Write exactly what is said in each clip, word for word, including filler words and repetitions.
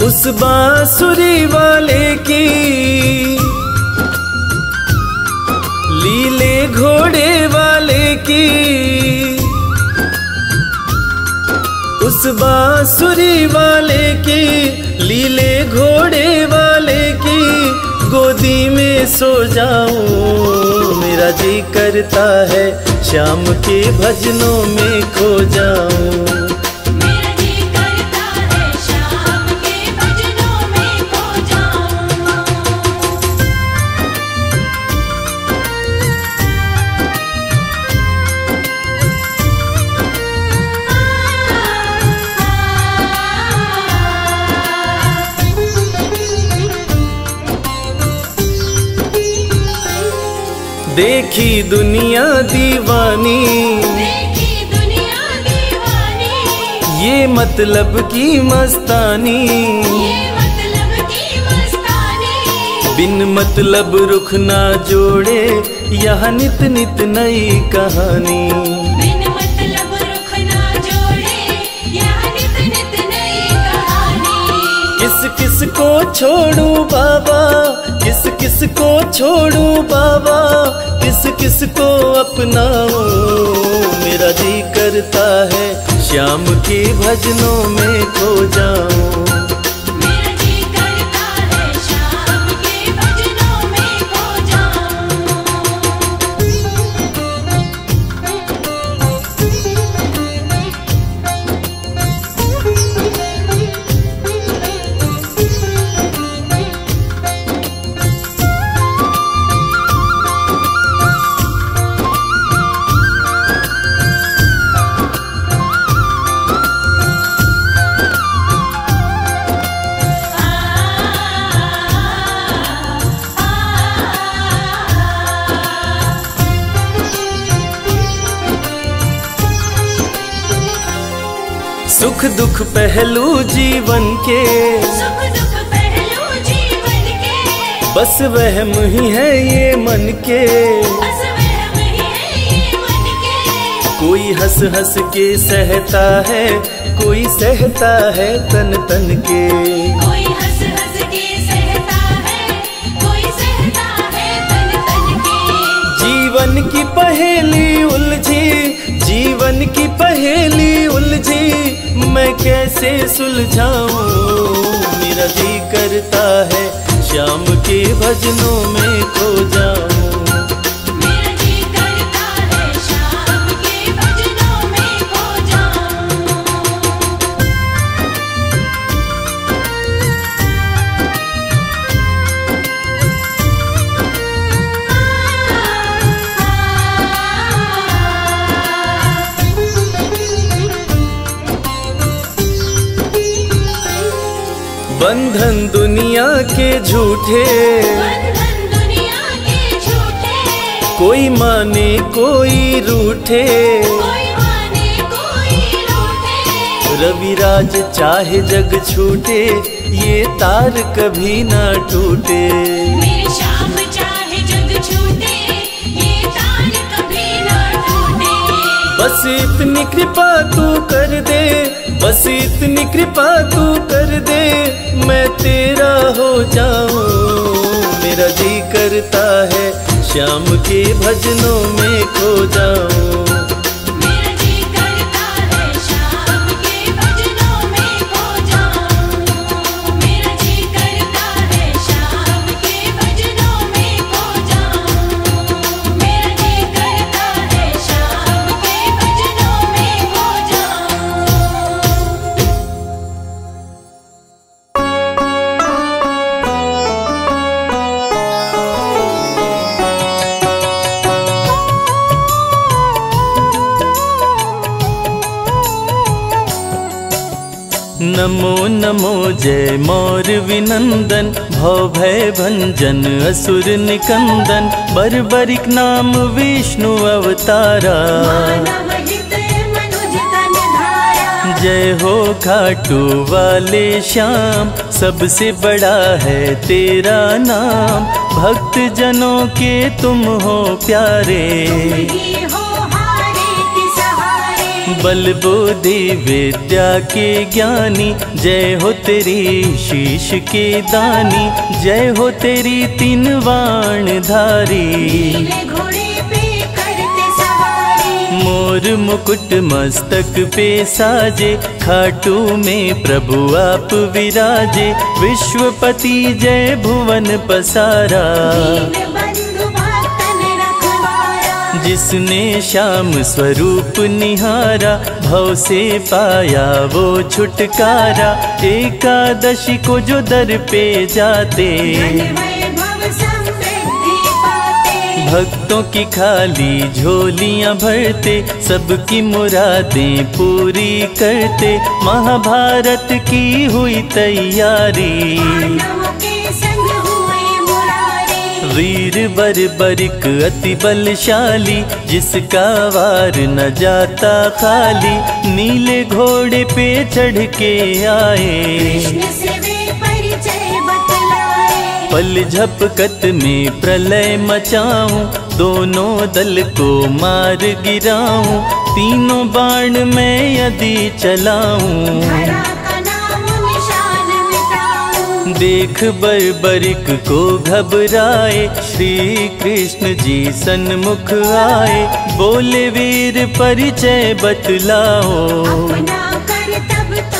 उस बांसुरी वाले की लीले घोड़े वाले की, उस बांसुरी वाले की लीले घोड़े वाले की गोदी में सो जाऊं। मेरा जी करता है श्याम के भजनों में खो जाऊं। मेरा जी करता है श्याम के भजनों में खो जाऊं। देखी दुनिया दीवानी, देखी दुनिया दीवानी, ये मतलब की मस्तानी, ये मतलब की मस्तानी। बिन मतलब रुख ना जोड़े यहाँ नित नित नई कहानी। बिन मतलब रुख ना जोड़े यहाँ नित नित नई कहानी। किस किस को छोड़ू बाबा, किस किस को छोड़ू बाबा, किस किस को अपनाऊं। मेरा जी करता है श्याम के भजनों में खो जाऊं। मेरा जी करता है श्याम के भजनों में खो जाऊं। सुख दुख पहलू जीवन के, सुख दुख पहलू जीवन के, बस वहम ही है ये मन के। बस वहम ही है ये मन के। कोई हंस हंस के सहता है, कोई सहता है तन तन के। कोई हंस हंस के सहता है, कोई सहता है तन तन के। जीवन की पहेली उलझी, जीवन की पहेली उलझी, मैं कैसे सुलझाऊं। मेरा जी करता है श्याम के भजनों में खो जाऊं। मेरा जी करता है श्याम के भजनों में खो जाऊं। बंधन दुनिया के झूठे, बंधन दुनिया के झूठे, कोई माने कोई रूठे। कोई माने कोई रूठे। रविराज चाहे जग छूटे, ये तार कभी ना टूटे। मेरे श्याम चाहे जग छूटे, ये तार कभी ना टूटे। बस इतनी कृपा तू कर दे, बस इतनी कृपा तू कर दे, मैं तेरा हो जाऊं। मेरा जी करता है श्याम के भजनों में खो जाऊं। मेरा जी करता है श्याम के भजनों में खो जाऊं। मेरा जी करता है श्याम के भजनों में खो जाऊं। मेरा जी करता है श्याम के भजनों में खो जाऊं। नमो नमो जय मौर विनंदन, भव भय भंजन असुर निकंदन। बर्बरिक नाम विष्णु अवतारा, जय हो खाटू वाले श्याम, सबसे बड़ा है तेरा नाम। भक्त जनों के तुम हो प्यारे, बल बुद्धि विद्या के ज्ञानी, जय हो तेरी शीश के दानी, जय हो तेरी तीन वाण धारी। नीले घोड़े पे करते सवारी, मोर मुकुट मस्तक पे साजे, खाटू में प्रभु आप विराजे। विश्वपति जय भुवन पसारा, दीन बंधु भक्तन रखवारा। जिसने श्याम स्वरूप निहारा, भव से पाया वो छुटकारा। एकादशी को जो दर पे जाते, धन वैभव समृद्धि पाते। भक्तों की खाली झोलियां भरते, सबकी मुरादें पूरी करते। महाभारत की हुई तैयारी, पांडवों के संग हुए मुरारी। वीर बर्बरिक अति बलशाली, जिसका वार न जाता खाली। नीले घोड़े पे चढ़ के आए, कृष्ण से वे परिचय बतलाए। पल झपकत में प्रलय मचाऊं, दोनों दल को मार गिराऊं। तीनों बाण मैं यदि चलाऊं, धरा का नाम निशान मिटाऊं। देख बर्बरिक को घबराए, श्री कृष्ण जी सन्मुख आए। बोले वीर परिचय बतलाओ, अपना कर तब तो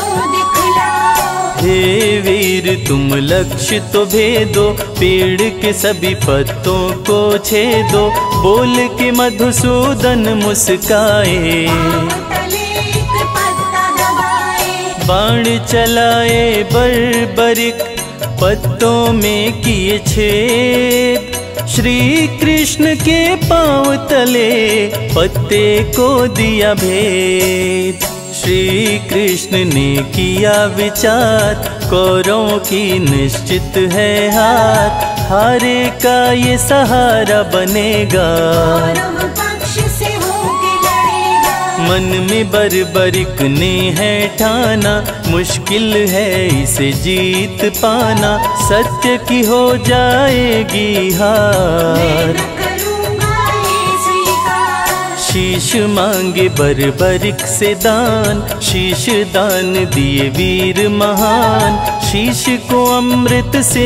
दिखलाओ। हे वीर तुम लक्ष्य तो भेदो, पेड़ के सभी पत्तों को छेदो। बोल के मधुसूदन मुस्काए, तले एक पत्ता दबाए। बाण चलाए बर्बरिक, पत्तों में किए छेद। श्री कृष्ण के पांव तले पत्ते को दिया भेद। श्री कृष्ण ने किया विचार, कौरवों की निश्चित है हार। हारे का ये सहारा बनेगा, कौरव पक्ष से होके लड़ेगा। मन में बर्बरिक ने है ठाना, मुश्किल है इसे जीत पाना। सत्य की हो जाएगी मैं हार, न करूँगा ये स्वीकार। शीश मांगे बर्बरिक से दान, शीश दान दिए वीर महान। शीश को अमृत से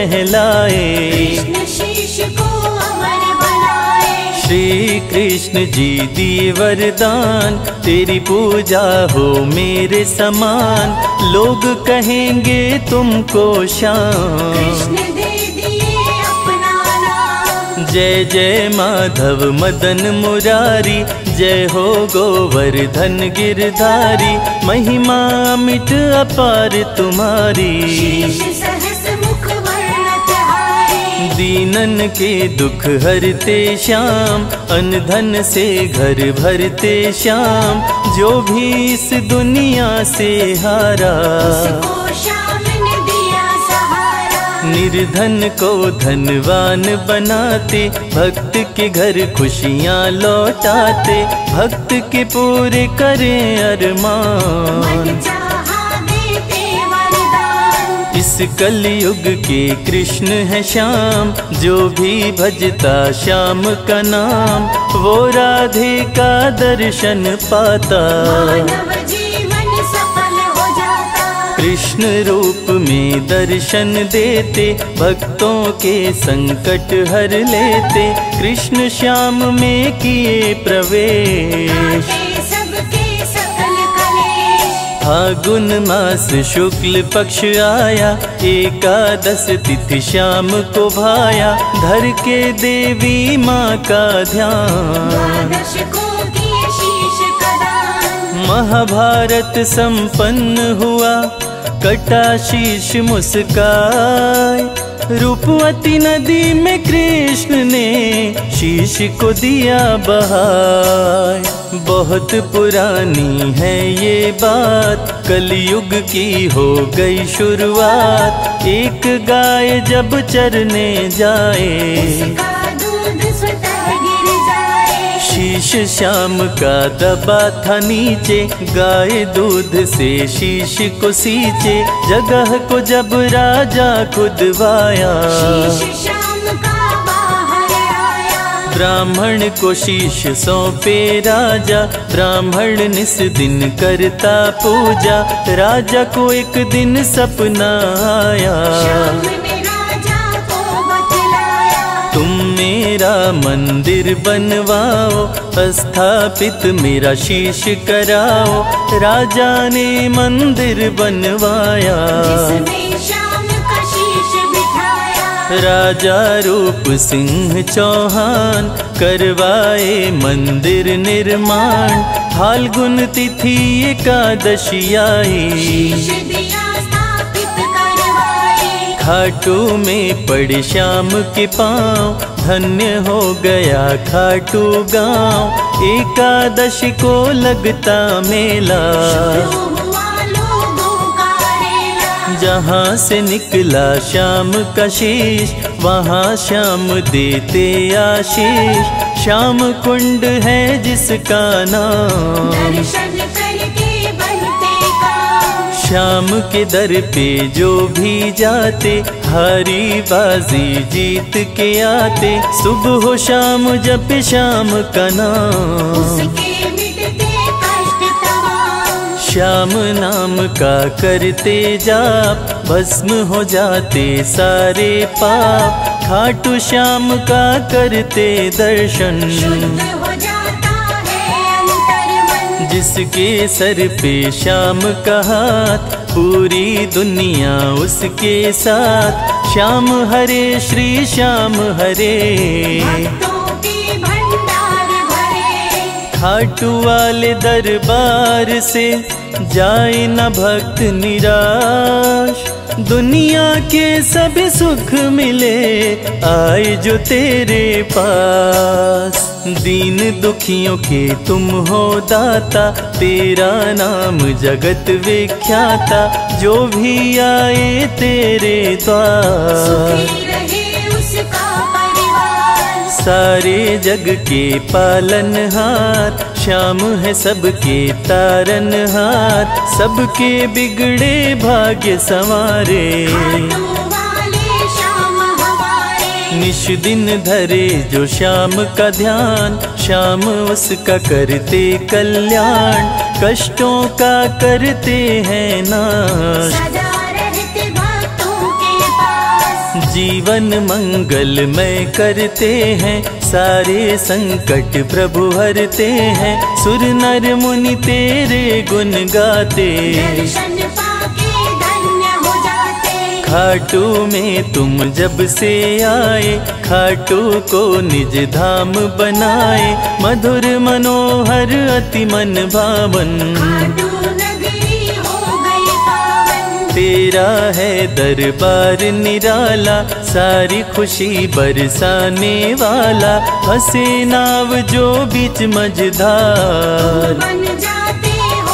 नहलाए, कृष्ण शीश को अमर बनाए। श्री कृष्ण जी दिए वरदान। तेरी पूजा हो मेरे समान, लोग कहेंगे तुमको शान। कृष्ण दे दिए अपना नाम। जय जय माधव मदन मुरारी, जय हो गोवर्धन गिरधारी। महिमा मिट अपार तुम्हारी, शीश सहस मुख वर्णत हारे। दीनन के दुख हरते श्याम, अन धन से घर भरते श्याम। जो भी इस दुनिया से हारा, उसको श्याम ने दिया सहारा। निर्धन को धनवान बनाते, भक्त के घर खुशियाँ लौटाते। भक्त के पूरे करें अरमान, मन चाहा देते वरदान। इस कलयुग के कृष्ण है श्याम। जो भी भजता श्याम का नाम, वो राधे का दर्शन पाता। मानव जीवन सफल हो जाता। कृष्ण रूप में दर्शन देते, भक्तों के संकट हर लेते। कृष्ण श्याम में किए प्रवेश, काटे सबके सकल कलेश। फागुन मास शुक्ल पक्ष आया, एकादश तिथि श्याम को भाया। धर के देवी माँ का ध्यान, द्वादश को किए शीश का दान। महाभारत संपन्न हुआ, कटा शीश मुस्काय। रूपवती नदी में कृष्ण ने शीश को दिया बहाय। बहुत पुरानी है ये बात, कलयुग की हो गई शुरुआत। एक गाय जब चरने जाए, उसका दूध स्वतः गिर जाए। शीश श्याम का दबा था नीचे, गाय दूध से शीश को सींचे। जगह को जब राजा खुदवाया, शीश श्याम का बाहर आया। ब्राह्मण को शीश सौंपे राजा, ब्राह्मण निस दिन करता पूजा। राजा को एक दिन सपना आया, श्याम ने राजा को बतलाया। तुम मेरा मंदिर बनवाओ, स्थापित मेरा शीश कराओ। राजा ने मंदिर बनवाया, जिसमें श्याम का शीश बिठाया। राजा रूप सिंह चौहान करवाए मंदिर निर्माण। फाल्गुन तिथि एकादशी आई, शीश दिया स्थापित करवाए। खाटू में पड़े श्याम के पाँव, धन्य हो गया खाटू गांव। एकादशी को लगता मेला, शुरू हुआ लोगों का रेला। जहाँ से निकला श्याम का शीश, वहाँ श्याम देते आशीष। श्याम कुंड है जिसका नाम, दर्शन करके बनते काम। श्याम के दर पे जो भी जाते, हारी बाजी जीत के आते। सुबह हो शाम जप श्याम का नाम, उसके मिटते कष्ट तमाम। श्याम नाम का करते जाप, भस्म हो जाते सारे पाप। खाटू श्याम का करते दर्शन, शुद्ध हो जाता है अंतर मन। जिसके सर पे श्याम का हाथ, पूरी दुनिया उसके साथ। श्याम हरे श्री श्याम हरे, भक्तों के भंडार भरे। खाटू वाले दरबार से जाए न भक्त निराश। दुनिया के सभी सुख मिले, आए जो तेरे पास। दीन दुखियों के तुम हो दाता, तेरा नाम जगत विख्याता। जो भी आए तेरे द्वार, सुखी रहे उसका परिवार। सारे जग के पालनहार। श्याम है सबके तारनहार, सबके बिगड़े भाग्य संवारे। खाटू वाले श्याम हमारे, निश दिन धरे जो श्याम का ध्यान। श्याम उसका करते कल्याण, कष्टों का करते हैं नाश। सदा रहते भक्तों के पास। जीवन मंगलमय करते हैं, सारे संकट प्रभु हरते हैं। सुर नर मुनि तेरे गुण गाते, दर्शन पाके धन्य हो जाते। खाटू में तुम जब से आए, खाटू को निज धाम बनाए। मधुर मनोहर अति मन भावन, खाटू नगरी हो गई पावन। तेरा है दरबार निराला, सारी खुशी बरसाने वाला। हंसे नाव जो बीच मझधार, बन जाते हो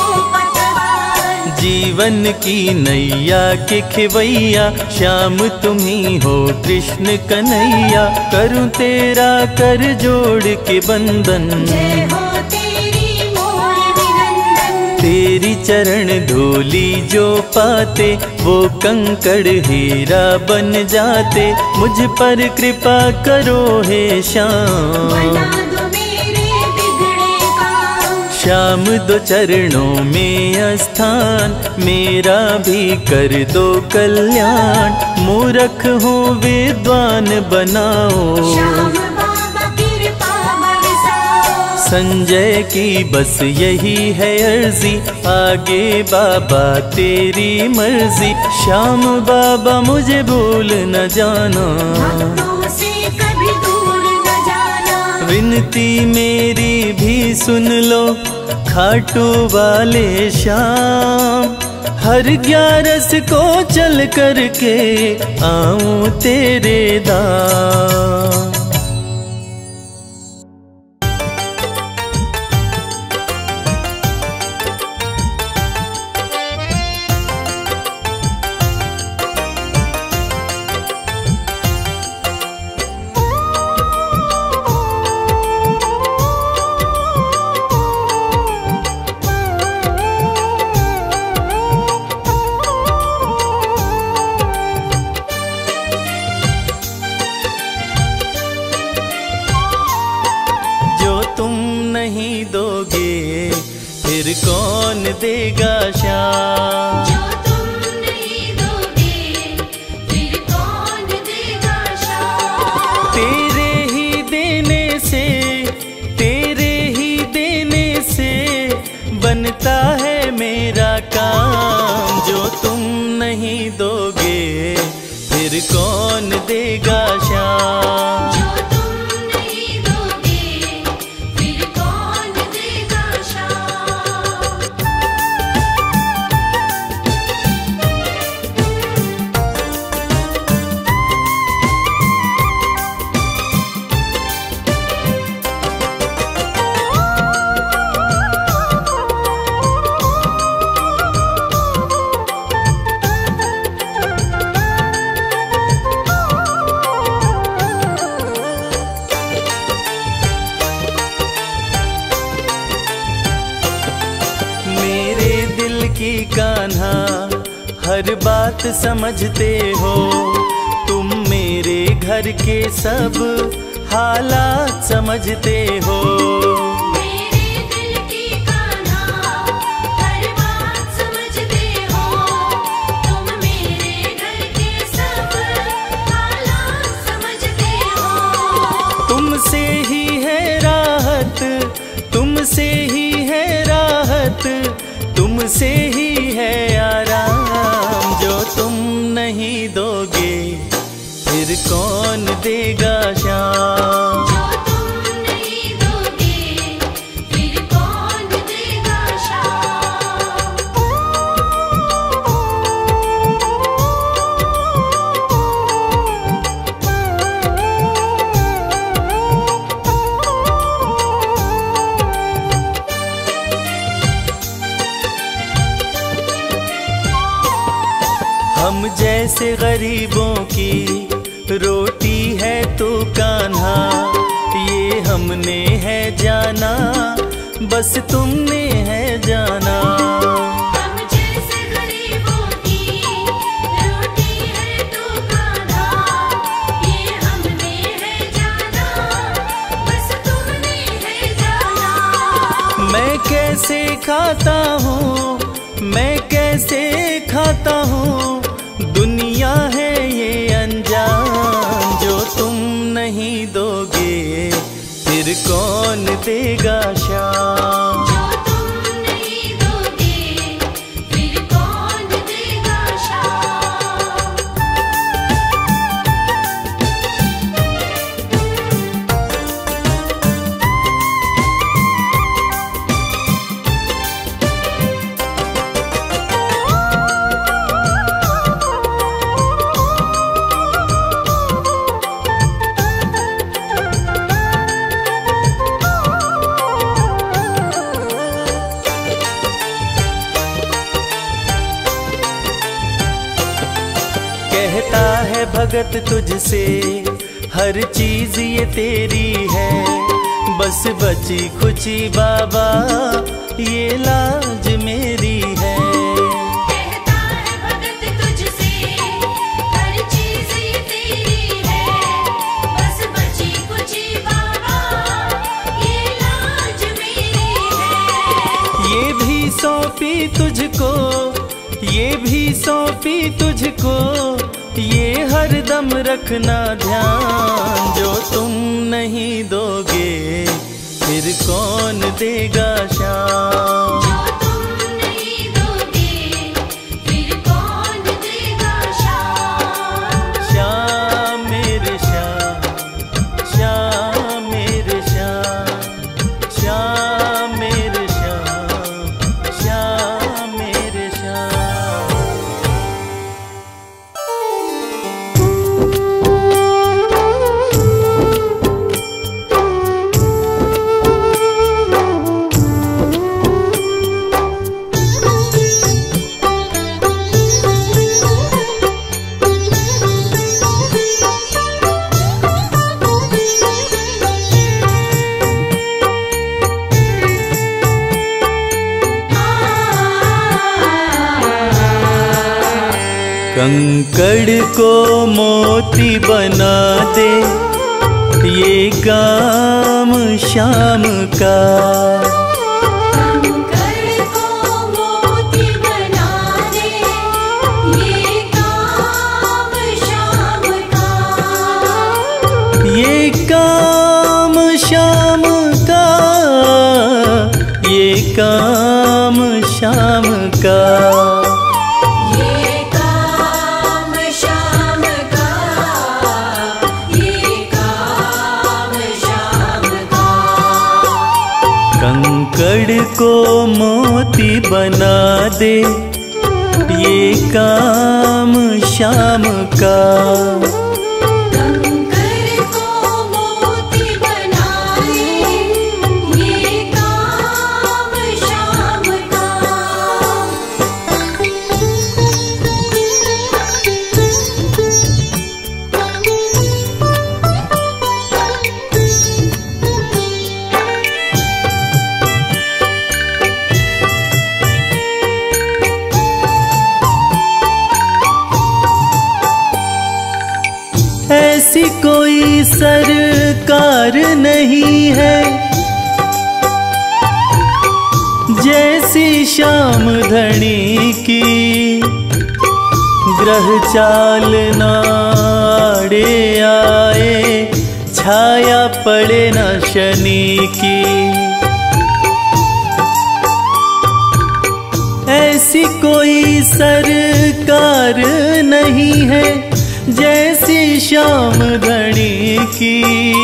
पतवार। जीवन की नैया के खिवैया। श्याम तुम ही हो कृष्ण कन्हैया, करूं तेरा कर जोड़ के बंधन। जय हो तेरी मोर विनंदन। तेरी चरण धूली जो पाते, वो कंकड़ हीरा बन जाते। मुझ पर कृपा करो हे श्याम, बना दो मेरे बिगड़े काम। श्याम दो चरणों में स्थान, मेरा भी कर दो कल्याण। मूर्ख हूँ विद्वान बनाओ, श्याम बाबा कृपा बरसाओ। संजय की बस यही है अर्जी, आगे बाबा तेरी मर्जी। श्याम बाबा मुझे भूल न जाना, भक्तों से कभी दूर न जाना। विनती मेरी भी सुन लो, खाटू वाले श्याम। हर ग्यारस को चल करके आऊं तेरे धाम। फिर कौन देगा शाम। जो तुम नहीं दोगे फिर कौन देगा शाम। तेरे ही देने से तेरे ही देने से बनता है मेरा काम। जो तुम नहीं दोगे फिर कौन देगा शाम। जो तुम नहीं दोगे फिर कौन देगा शाम। मेरे दिल की कान्हा हर बात समझते हो। तुम मेरे घर के सब हालात समझते हो। मेरे दिल की कान्हा हर बात समझते हो। तुम मेरे घर के सब हालात समझते हो। तुमसे ही है राहत तुमसे ही है राहत तुमसे ही है आराम। जो तुम नहीं दोगे फिर कौन देगा शाम। जो तुम नहीं दोगे फिर कौन देगा शाम। हम जैसे गरीबों की रोटी है तो कान्हा ये हमने है जाना बस तुमने है जाना। हम जैसे गरीबों की रोटी है तो कान्हा ये हमने है जाना बस तुमने है जाना। मैं कैसे खाता हूँ मैं कैसे खाता हूँ दुनिया है ये अनजान। जो तुम नहीं दोगे फिर कौन देगा शाम। जो तुम नहीं दोगे फिर कौन देगा शाम। कहता है भगत तुझसे हर चीज ये तेरी है। बस बची खुची बाबा ये लाज मेरी है। कहता है भगत तुझसे हर चीज ये तेरी है। बस बची कुची बाबा ये लाज मेरी है। ये भी सौंपी तुझको ये भी सौंपी तुझको ये हर दम रखना ध्यान। जो तुम नहीं दोगे फिर कौन देगा शाम। जो तुम नहीं दोगे फिर कौन देगा शाम। श्याम मेरे श्याम श्याम मेरे श्याम श्याम मेरे श्याम श्याम मेरे श्याम। कंकड़ को मोती बना दे ये काम शाम का। कंकड़ काम श्याम का। ये काम श्याम का, ये काम श्याम का। कंकड़ को मोती बना दे, ये काम श्याम का। कंकड़ को मोती बनाए, ये काम श्याम का। ऐसी कोई सरकार नहीं है जैसी श्याम धनी की। ग्रह चाल नाड़े आए, छाया पड़े न शनि की। ऐसी कोई सरकार नहीं है जैसी श्याम धनी की।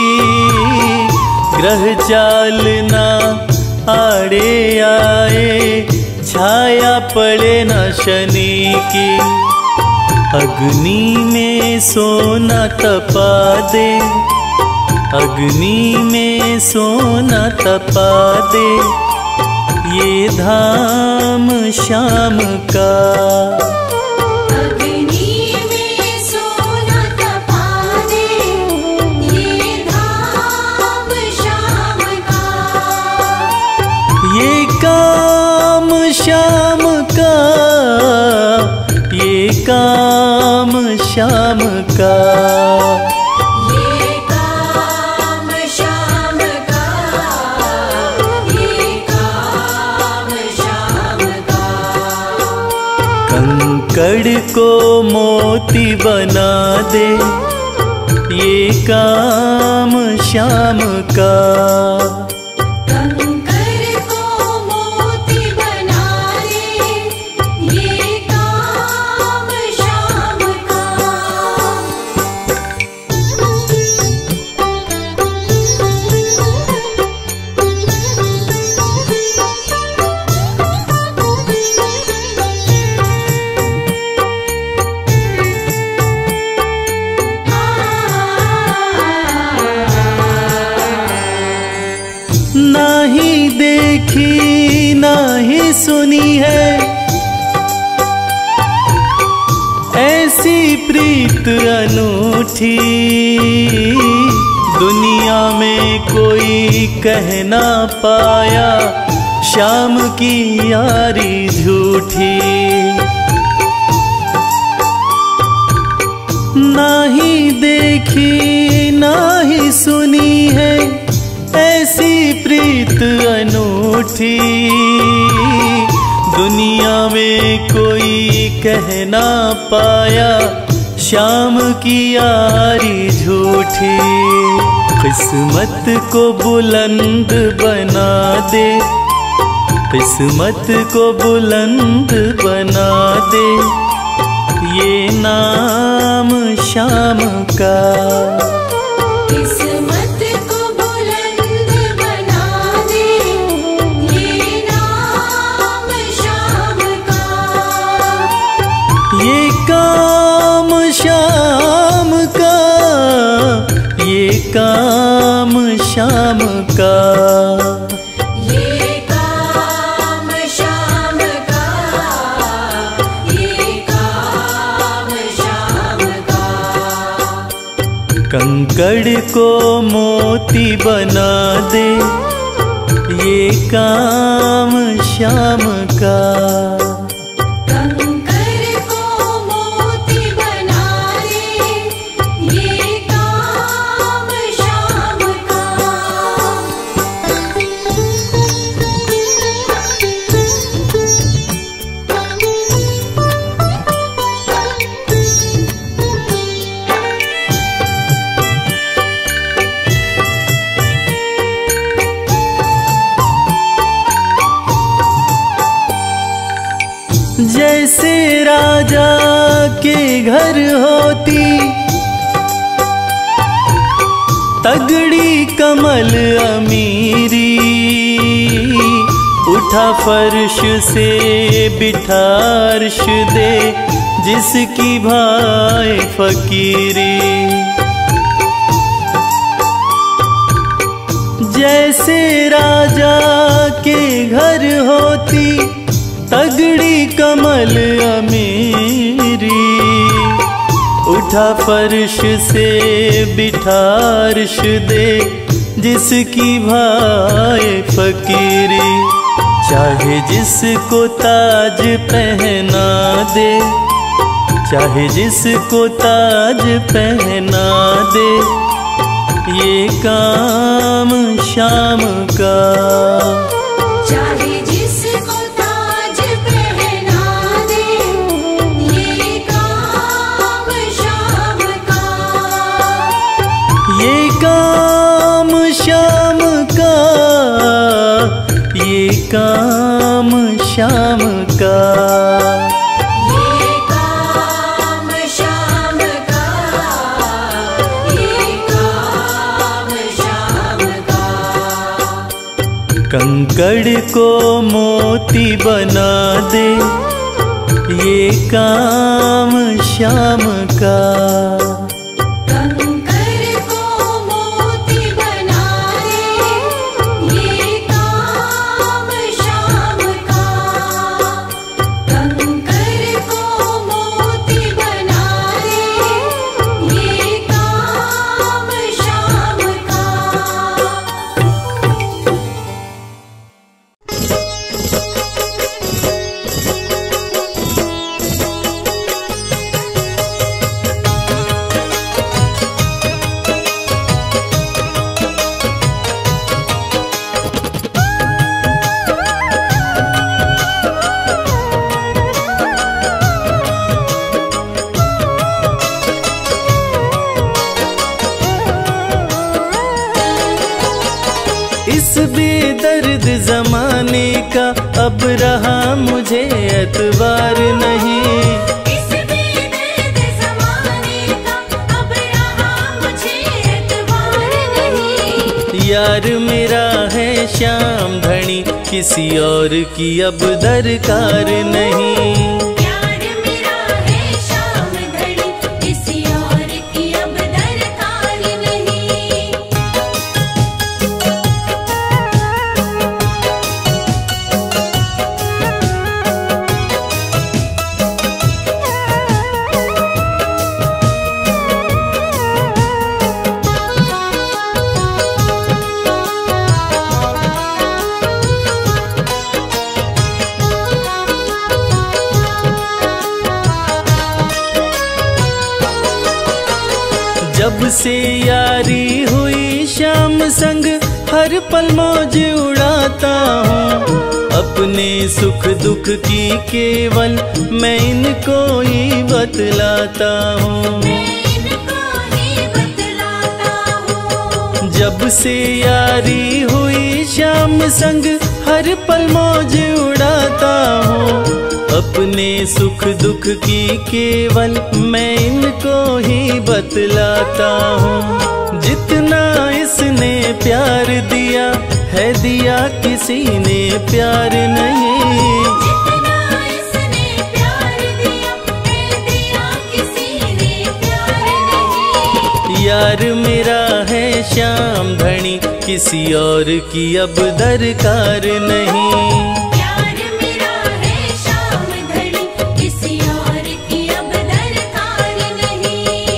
ग्रह चाल ना आड़े आए, छाया पड़े न शनि की। अग्नि में सोना तपा दे, अग्नि में सोना तपा दे, ये धाम श्याम का। ये काम श्याम का, ये काम श्याम का। ये काम श्याम का, ये काम श्याम का। कंकड़ को मोती बना दे, ये काम श्याम का। नाही देखी नाही सुनी है ऐसी प्रीत अनूठी। दुनिया में कोई कह ना पाया श्याम की यारी झूठी। नाही देखी नाही सुनी है ऐसी प्रीत अनूठी। दुनिया में कोई कह ना पाया श्याम की यारी झूठी। किस्मत को बुलंद बना दे, किस्मत को बुलंद बना दे, ये नाम श्याम का। ये काम श्याम का, ये काम श्याम का। ये काम श्याम का, ये काम श्याम का। कंकड़ को मोती बना दे, ये काम श्याम का। जैसे राजा के घर होती तगड़ी कमल अमीरी, उठा फर्श से बिठा अर्श दे जिसकी भाई फकीरी। जैसे राजा के घर होती तगड़ी कमल अमीरी, उठा फर्श से बिठा अर्श दे जिसकी भाई फकीरी। चाहे जिसको ताज पहना दे, चाहे जिसको ताज पहना दे, ये काम शाम का। चाहे जिसको ताज पहना दे, ये काम शाम का। ये काम शाम का, ये काम शाम का। ये काम शाम का, ये काम शाम का। कंकड़ को मोती बना दे, ये काम शाम का। कंकर को मोती बना दे, ये काम शाम का। कंकर को मोती बना दे, ये काम शाम का। इस बेदर्द जमाने का अब रहा मुझे एतबार नहीं। इस बेदर्द ज़माने का अब रहा मुझे एतबार नहीं। यार मेरा है श्याम धनी, किसी और की अब दरकार नहीं। प्यार मेरा है शाम घड़ी, किसी और की अब दरकार नहीं। जब से यारी हुई श्याम संग, हर पल मौज उड़ाता हूँ। अपने सुख दुख की केवल मैं इनको ही बतलाता हूँ। मैं इनको ही बतलाता हूँ। जब से यारी हुई श्याम संग, हर पल मौज उड़ाता हूँ। अपने सुख दुख की केवल मैं इनको ही बतलाता हूँ। जितना इसने प्यार दिया है, दिया किसी ने प्यार नहीं। जितना इसने प्यार दिया है, दिया किसी ने प्यार नहीं। यार मेरा है श्याम धनी, किसी और की अब दरकार नहीं। प्यार मेरा है शाम घड़ी, किसी और की अब दरकार नहीं।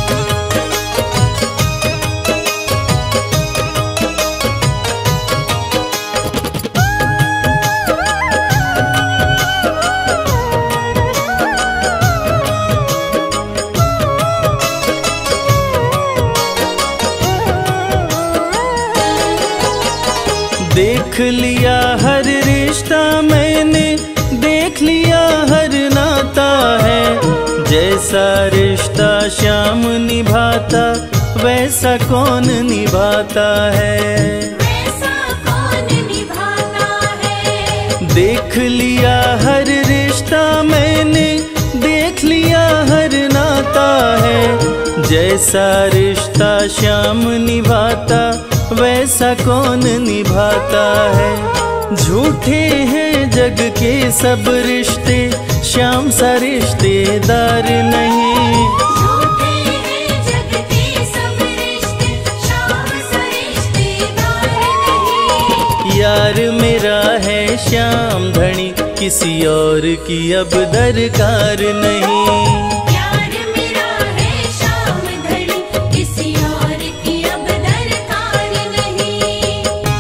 देख लिया हर रिश्ता मैंने, देख लिया हर नाता है। जैसा रिश्ता श्याम निभाता, वैसा कौन निभाता है। वैसा कौन निभाता है। देख लिया हर रिश्ता मैंने, देख लिया हर नाता है। जैसा रिश्ता श्याम निभाता वैसा कौन निभाता है। झूठे हैं जग के सब रिश्ते, श्याम सा रिश्तेदार नहीं। झूठे हैं जग के सब रिश्ते, श्याम सा रिश्तेदार नहीं। यार मेरा है श्याम धनी, किसी और की अब दरकार नहीं। प्यार मेरा है श्याम धनी, किसी और की अब दरकार नहीं।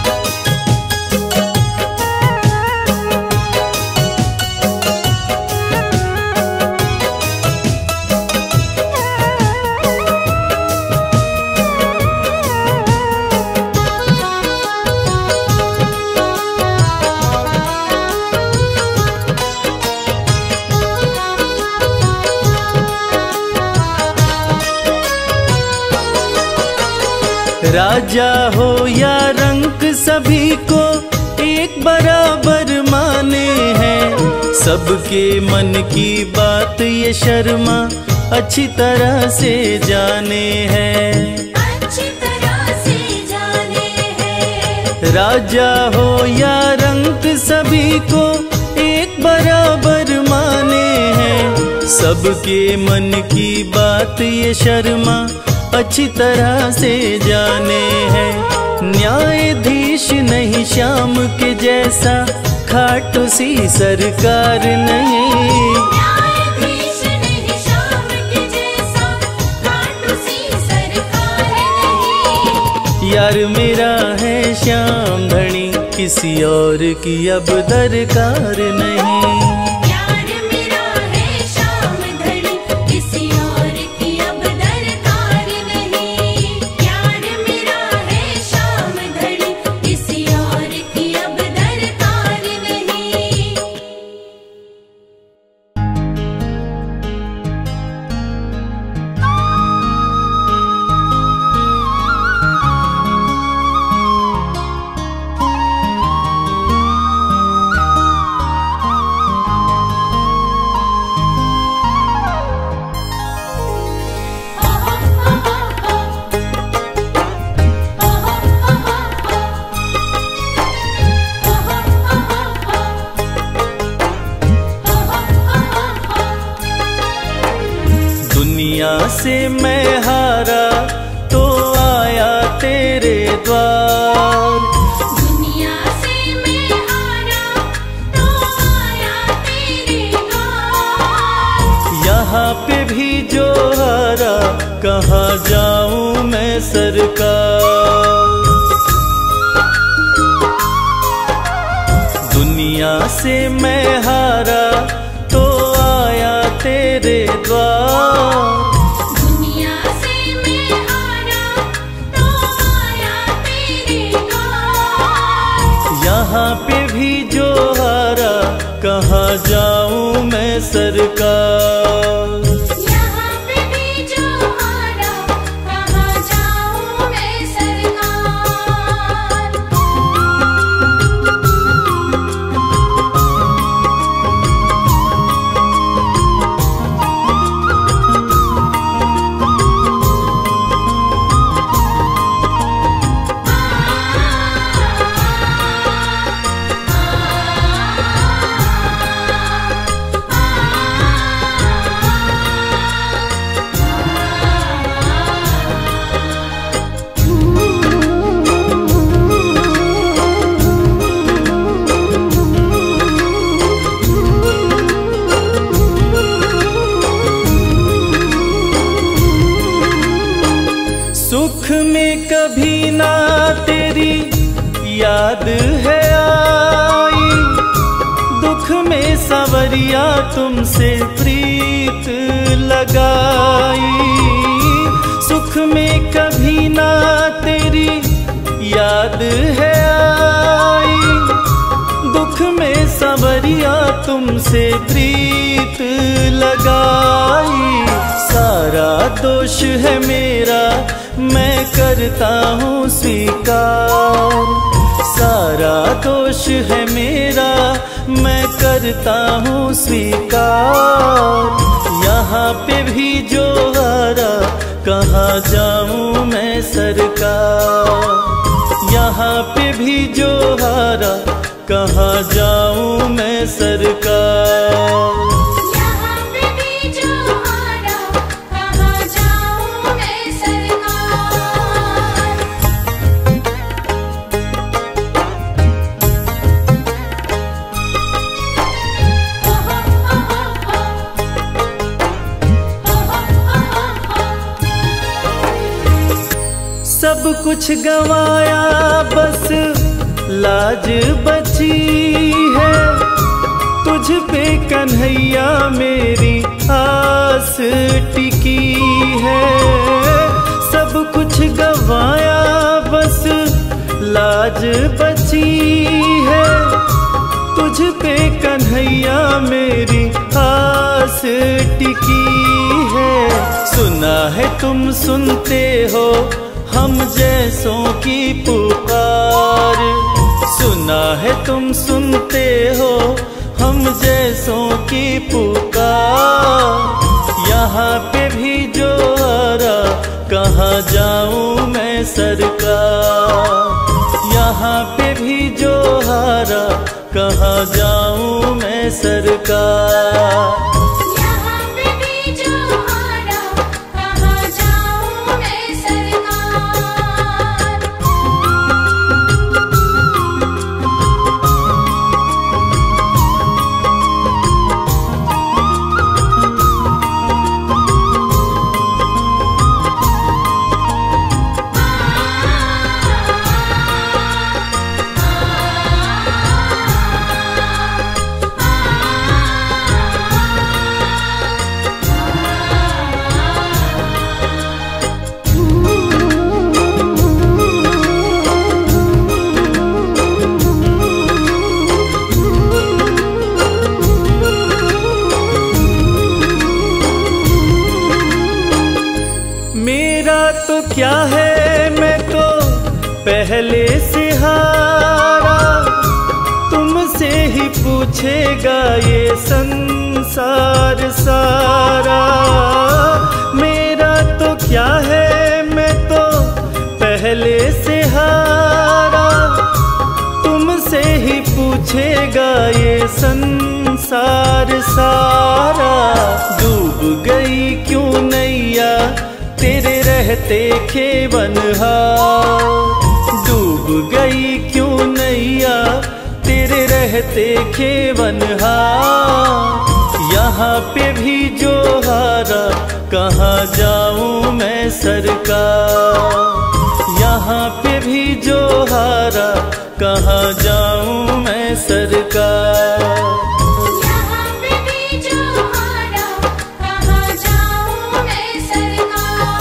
राजा हो या रंक सभी को एक बराबर माने हैं। सबके मन की बात ये शर्मा अच्छी तरह से जाने हैं। अच्छी तरह से जाने हैं। राजा हो या रंक सभी को एक बराबर माने हैं। सबके मन की बात ये शर्मा अच्छी तरह से जाने हैं। न्यायाधीश नहीं श्याम के जैसा, खाटू सी सरकार नहीं। न्यायाधीश नहीं श्याम के जैसा, खाटू सी सरकार नहीं। यार मेरा है श्याम धनी, किसी और की अब दरकार नहीं। प्यार मेरा है श्याम धनी, किसी और की अब दरकार नहीं। प्यार मेरा है श्याम धनी, किसी और की अब दरकार नहीं। दुनिया से मैं हारा तो आया तेरे द्वार। दुनिया से मैं हारा तो आया तेरे द्वार। यहाँ पे भी जो हारा कहाँ जाऊं मैं सरकार। दुनिया से मैं हारा तो आया तेरे द्वार। दुनिया से मैं हारा तो आया तेरे द्वार। यहाँ पे भी जो हारा कहाँ जाऊं मैं सरकार। यहाँ पे भी जो हारा कहाँ जाऊँ मैं सरकार। सुख में कभी ना तेरी याद है आई, दुख में सवरिया तुमसे प्रीत लगाई। सुख में कभी ना तेरी याद है आई, दुख में सवरिया तुमसे प्रीत लगाई। सारा दोष है मेरा मैं करता हूँ स्वीकार। सारा दोष है मेरा मैं करता हूँ स्वीकार। यहाँ पे भी जो हारा कहाँ जाऊँ मैं सरकार। यहाँ पे भी जो हारा कहाँ जाऊँ मैं सरकार। यहाँ पे भी जो हारा कहाँ जाऊँ मैं सरकार। सब कुछ गंवाया बस लाज बची है, तुझ पे कन्हैया मेरी आस टिकी है। सब कुछ गंवाया बस लाज बची है, तुझ पे कन्हैया मेरी आस टिकी है। सुना है तुम सुनते हो हम जैसों की पुकार। सुना है तुम सुनते हो हम जैसों की पुकार। यहाँ पे भी जो हारा कहाँ जाऊँ मैं सरकार। यहाँ पे भी जो हारा कहाँ जाऊँ मैं सरकार। यहाँ पे भी जो हारा कहाँ जाऊँ मैं सरकार। मेरा तो क्या है मैं तो पहले से हारा, तुमसे ही पूछेगा ये संसार सारा। मेरा तो क्या है मैं तो पहले से हारा, तुमसे ही पूछेगा ये संसार सारा। डूब गई क्यों नैया तेरे रहते खेवनहार। डूब गई क्यों नैया तेरे रहते खेवनहार। यहाँ पे भी जो हारा कहाँ जाऊँ मैं सरकार। यहाँ पे भी जो हारा कहाँ जाऊँ मैं सरकार। यहाँ पे भी जो हारा कहाँ जाऊँ मैं सरकार।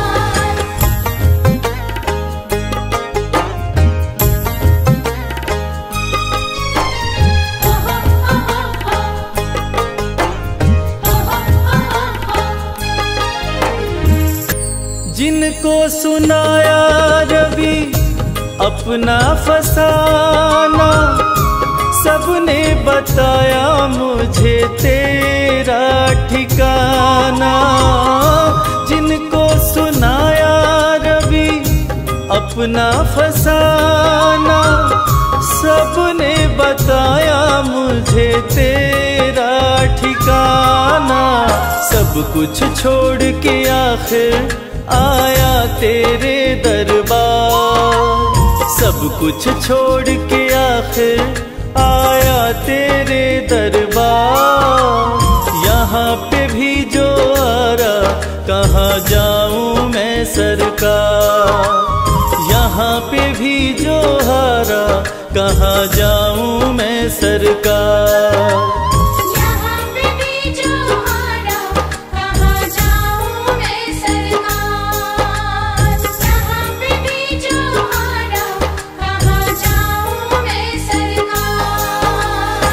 जिनको सुनाया रवि अपना फसाना, सबने बताया मुझे तेरा ठिकाना। जिनको सुनाया रवि अपना फसाना, सबने बताया मुझे तेरा ठिकाना। सब कुछ छोड़ के आखिर आया तेरे दरबार। सब कुछ छोड़ के आखिर आया तेरे दरबार। यहाँ पे भी जो हारा कहाँ जाऊँ मैं सरकार। यहाँ पे भी जो हारा कहाँ जाऊँ मैं सरकार। यहाँ पे भी जो हारा कहाँ जाऊँ मैं सरकार। यहाँ पे भी जो हारा कहाँ जाऊँ मैं सरकार।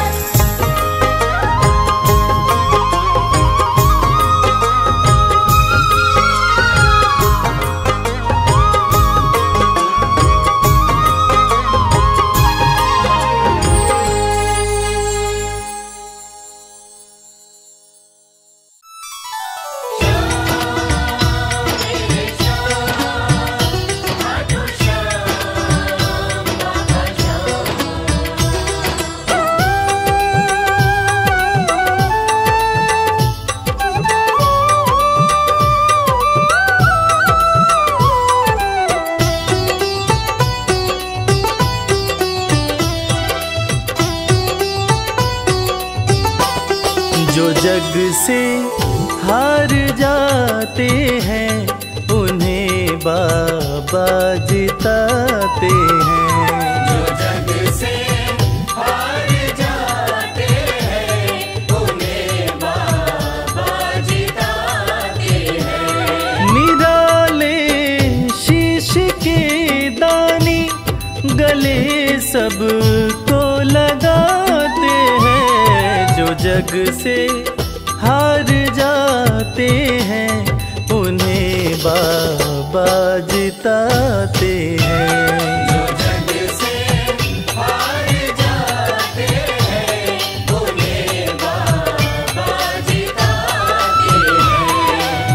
जो जग से हार जाते हैं उन्हें बाबा जिताते हैं। जो जग से हार जाते हैं उन्हें बाबा जिताते हैं। निराले शीश के दानी गले सबको लगाते हैं। जो जग से हार जाते हैं उन्हें बाबा जिताते हैं। जो जग से हार जाते हैं उन्हें बाबा जिताते हैं।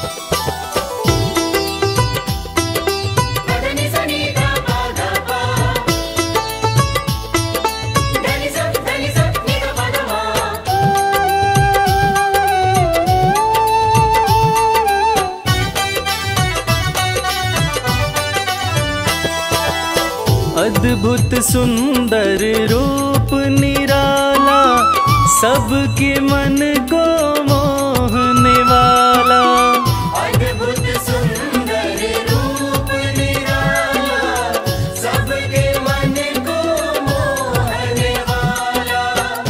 धनी सनी धा पा धा पा, धनी सा धनी सा नि धा पा धा मा। अद्भुत सुंदर रूप निराला सबके मन को मोहने वाला। अद्भुत सुंदर रूप निराला सबके मन को मोहने वाला।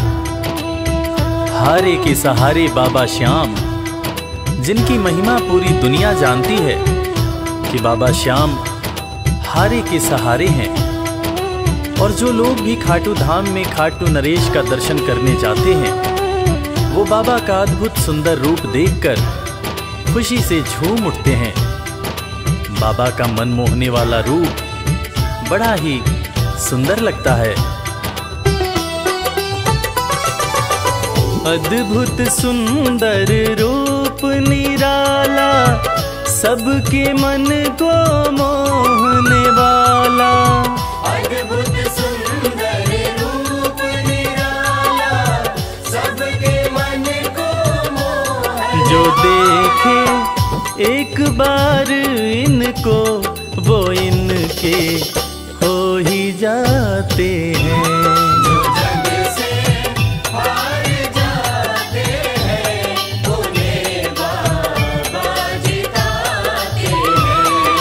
हारे के सहारे बाबा श्याम, जिनकी महिमा पूरी दुनिया जानती है कि बाबा श्याम हारे के सहारे हैं। और जो लोग भी खाटू धाम में खाटू नरेश का दर्शन करने जाते हैं वो बाबा का अद्भुत सुंदर रूप देखकर खुशी से झूम उठते हैं। बाबा का मन मोहने वाला रूप बड़ा ही सुंदर लगता है। अद्भुत सुंदर रूप निराला सबके मन को मोहने वाला। अद्भुत सुंदर रूप निराला सबके मन को मोहने। जो देखे एक बार इनको वो इनके हो ही जाते हैं। जो जग से हार जाते हैं उन्हें बाबा जिताते हैं।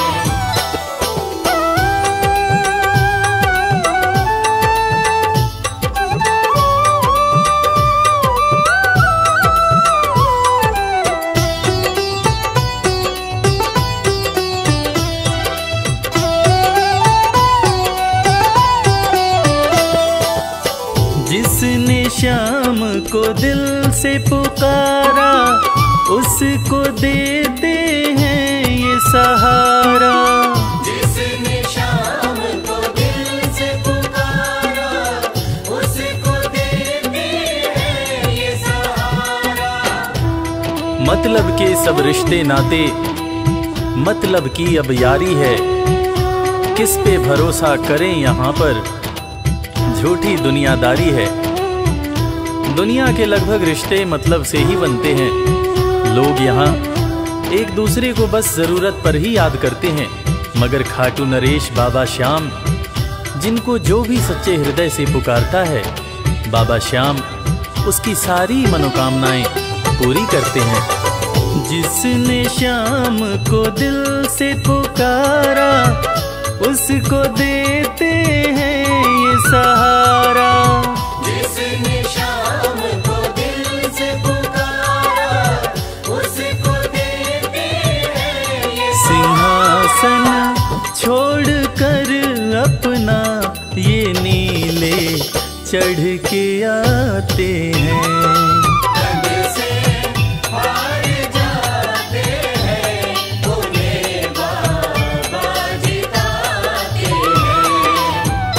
जिसने श्याम को दिल से पुकारा उसको देते हैं ये सहारा। जिसने श्याम को दिल से पुकारा उसको देते हैं ये सहारा। मतलब के सब रिश्ते नाते मतलब की अब यारी है। किस पे भरोसा करें यहाँ पर झूठी दुनियादारी है। दुनिया के लगभग रिश्ते मतलब से ही बनते हैं। लोग यहाँ एक दूसरे को बस जरूरत पर ही याद करते हैं, मगर खाटू नरेश बाबा श्याम जिनको जो भी सच्चे हृदय से पुकारता है बाबा श्याम उसकी सारी मनोकामनाएं पूरी करते हैं। जिसने श्याम को दिल से पुकारा उसको देते हैं ये सहारा। जिसने श्याम को दिल से पुकारा उसको देते हैं ये सिंहासन छोड़कर अपना ये नीले चढ़ के आते हैं। जग से हार जाते हैं उन्हें बाबा जिताते हैं।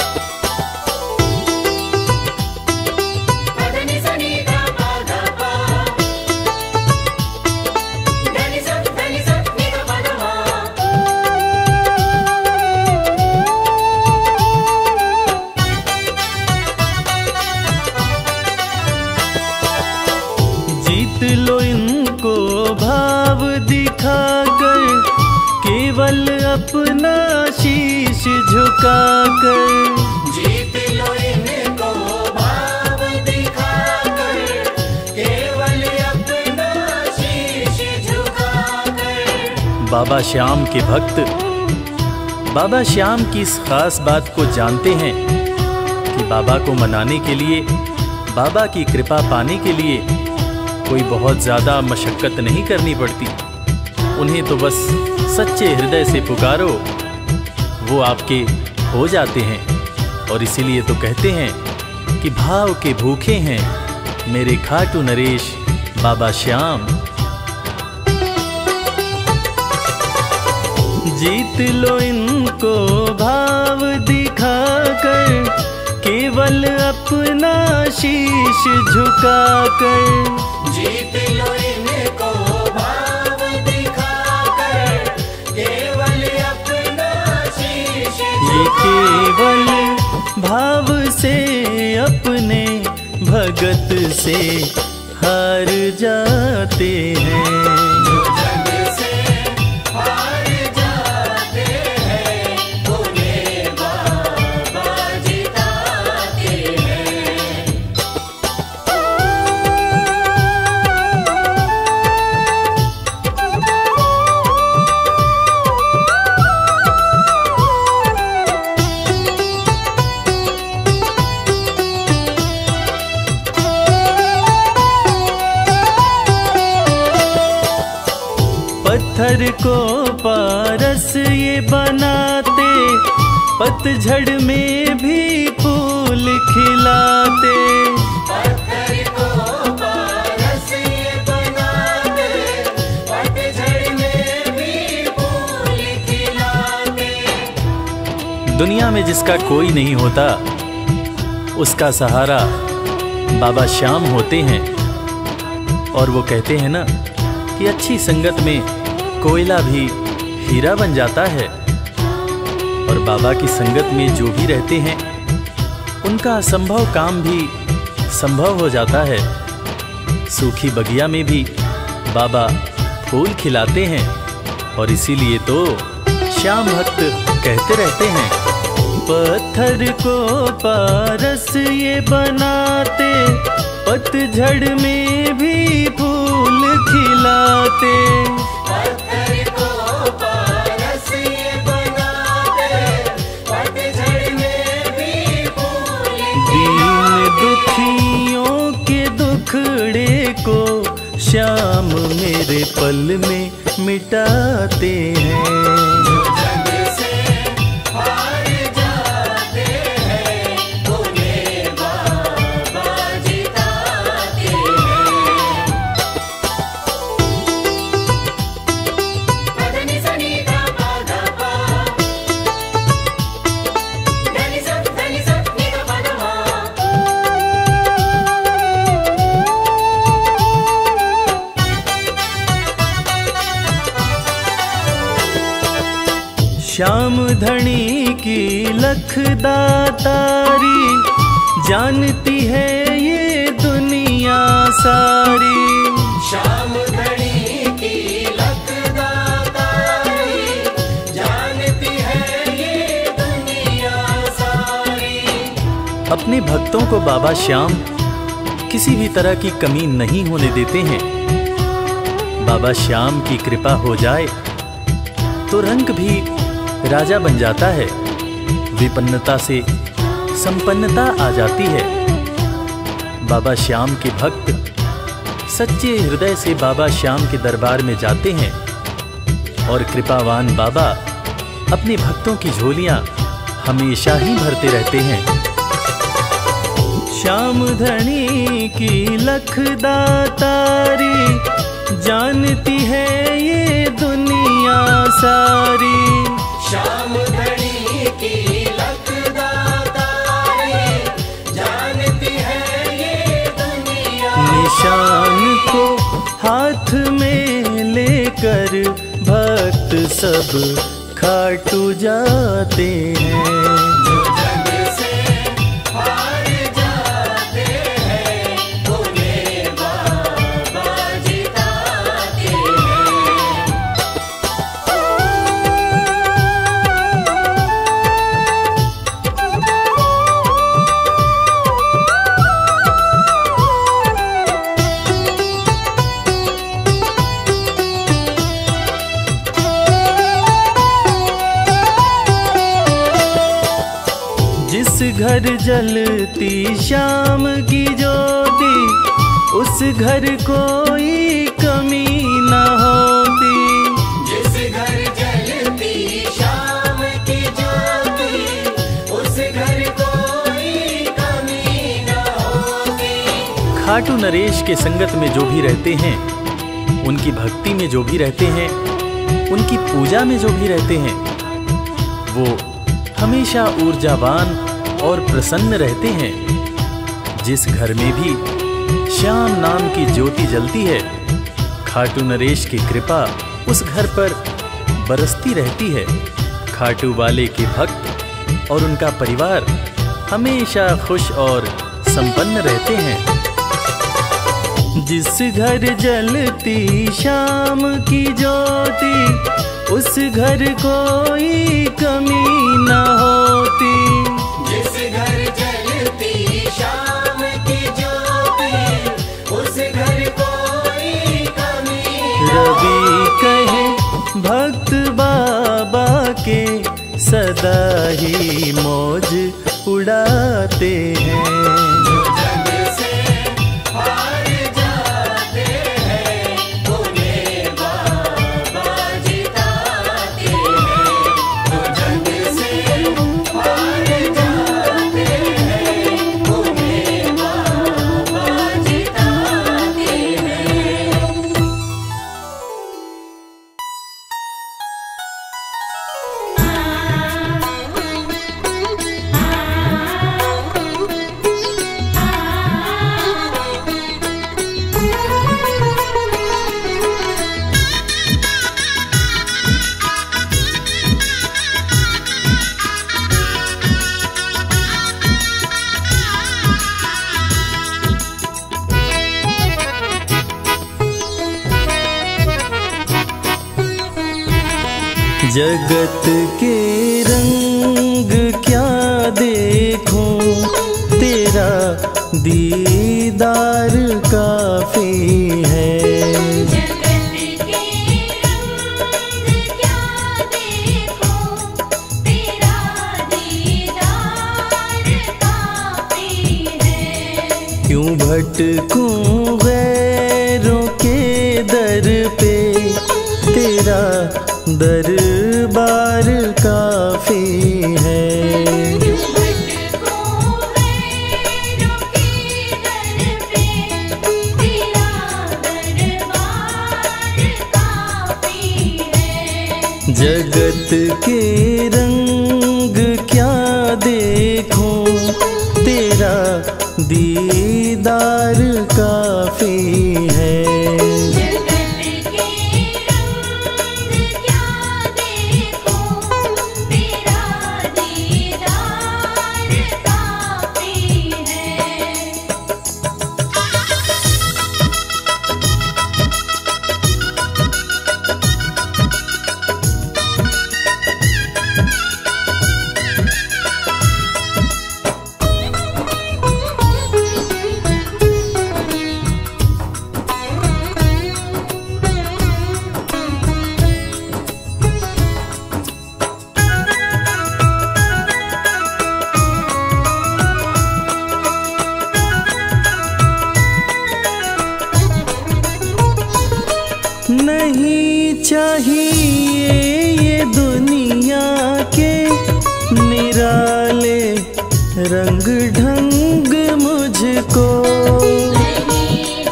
धनी सनी धा पा धा पा, धनी सा धनी सा नि धा पा धा मा। जीत लो इनको भाव दिखाकर केवल अपना शीश झुकाकर। जीत लो इनको भाव दिखाकर केवल बाबा श्याम के भक्त बाबा श्याम की इस खास बात को जानते हैं कि बाबा को मनाने के लिए, बाबा की कृपा पाने के लिए कोई बहुत ज़्यादा मशक्क़त नहीं करनी पड़ती। उन्हें तो बस सच्चे हृदय से पुकारो, वो आपके हो जाते हैं। और इसीलिए तो कहते हैं कि भाव के भूखे हैं मेरे खाटू नरेश बाबा श्याम। जीत लो इनको भाव दिखाकर, केवल अपना शीश झुकाकर। जीत लो इनको भाव दिखाकर, केवल अपना शीश ये केवल भाव से अपने भगत से हार जाते हैं। जो जग से हार जाते हैं, उन्हें बाबा जिताते हैं। पत्थर को पारस ये बनाते, पतझड़ में भी फूल खिलाते। पत्थर को पारस ये बनाते, पतझड़ में भी फूल खिलाते। दुनिया में जिसका कोई नहीं होता, उसका सहारा बाबा श्याम होते हैं। और वो कहते हैं ना कि अच्छी संगत में कोयला भी हीरा बन जाता है। और बाबा की संगत में जो भी रहते हैं, उनका असंभव काम भी संभव हो जाता है। सूखी बगिया में भी बाबा फूल खिलाते हैं। और इसीलिए तो श्याम भक्त कहते रहते हैं, पत्थर को पारस ये बनाते, पतझड़ में भी फूल खिलाते। पत्थर को पारस ये बनाते, पतझड़ में भी फूल दीन दुखियों के दुखड़े को श्याम मेरे पल में मिटाते हैं। जो जग से हार जाते हैं, उन्हें बाबा जिताते हैं। पदनि सनि धा पा धा पा, धनि सा धनि सा नि धा पा धा मा। श्याम धनी की लख दातारी, जानती है ये दुनिया सारी। श्याम धनी की लख दातारी, जानती है ये दुनिया सारी। अपने भक्तों को बाबा श्याम किसी भी तरह की कमी नहीं होने देते हैं। बाबा श्याम की कृपा हो जाए तो रंग भी राजा बन जाता है, विपन्नता से संपन्नता आ जाती है। बाबा श्याम के भक्त सच्चे हृदय से बाबा श्याम के दरबार में जाते हैं और कृपावान बाबा अपने भक्तों की झोलियां हमेशा ही भरते रहते हैं। श्याम धनी की लख दातारी, जानती है ये दुनिया सारी। श्याम धनी की लख दातारी, जानती है ये दुनिया। निशान को हाथ में लेकर भक्त सब खाटू जाते हैं। जो जग से हार जाते हैं, उन्हें बाबा जिताते हैं। घर जलती शाम की ज्योति, उस घर कोई कमी न होती। जिस घर जलती शाम की ज्योति, उस घर कोई कमी न होती। खाटू नरेश के संगत में जो भी रहते हैं, उनकी भक्ति में जो भी रहते हैं, उनकी पूजा में जो भी रहते हैं, वो हमेशा ऊर्जावान और प्रसन्न रहते हैं। जिस घर में भी श्याम नाम की ज्योति जलती है, खाटू नरेश की कृपा उस घर पर बरसती रहती है। खाटू वाले के भक्त और उनका परिवार हमेशा खुश और संपन्न रहते हैं। जिस घर जलती शाम की ज्योति, उस घर कोई कमी न होती। जिस घर जलती शाम की ज्योति, उस घर कोई कमी न रवि कहे भक्त बाबा के, सदा ही मौज उड़ाते हैं। जो जग से हार जाते हैं, उन्हें बाबा जिताते हैं। जो जग से हार जाते हैं, उन्हें बाबा जिताते हैं। जगत के रंग क्या देखूं, तेरा दीदार काफी है। जगत के रंग क्या देखूं, तेरा दीदार काफी है। क्यों भटकूं गैरों के दर पे, तेरा दरबार काफी है। क्यों भटकूं गैरों के दर पे, तेरा दरबार काफी है। जगत के रंग क्या देखूं, तेरा दीदार काफी है। जगत के रंग क्या देखूं, तेरा दीदार काफी है। नहीं चाहिए ये दुनिया के निराले रंग ढंग मुझको। नहीं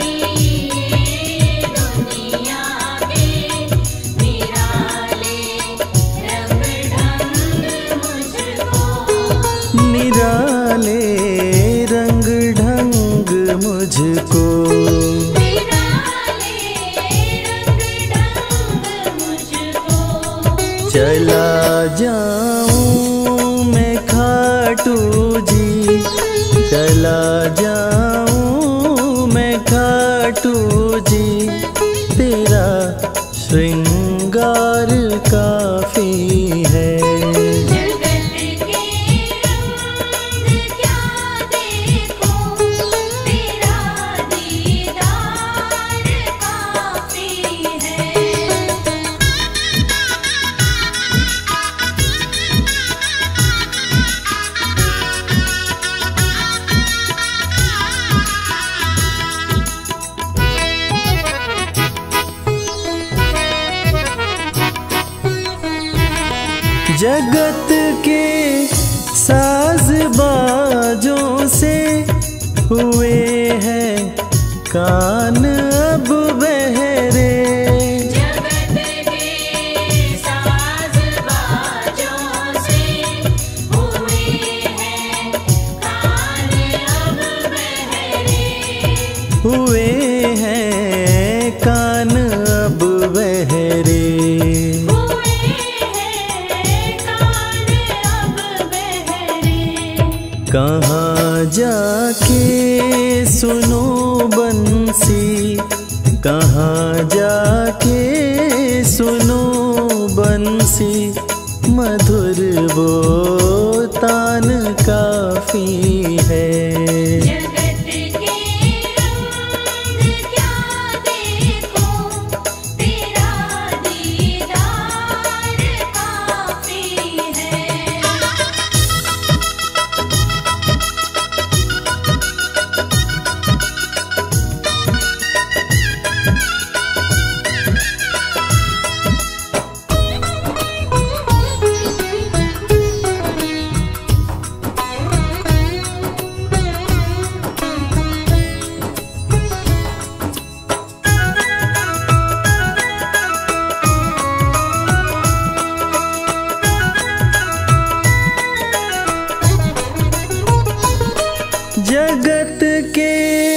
चाहिए दुनिया के निराले रंग ढंग मुझको। निराले रंग ढंग मुझको। निराले रंग ढंग मुझको। चला जाऊं मैं खाटू जी, चला जाऊं मैं खाटू जी, तेरा श्रृंगार काफी है। जगत के रंग क्या देखूं, तेरा दीदार काफी है। जगत के साज बाजों से हुए हैं कान अब बहरे। जगत के साज बाजों से हुए हैं कान अब बहरे। हुए हैं कान अब बहरे। कहाँ जाके सुनो बंसी, कहाँ जाके सुनो बंसी, मधुर वो तान काफी है। जगत के रंग क्या देखो, तेरा दीदार काफी है। जगत के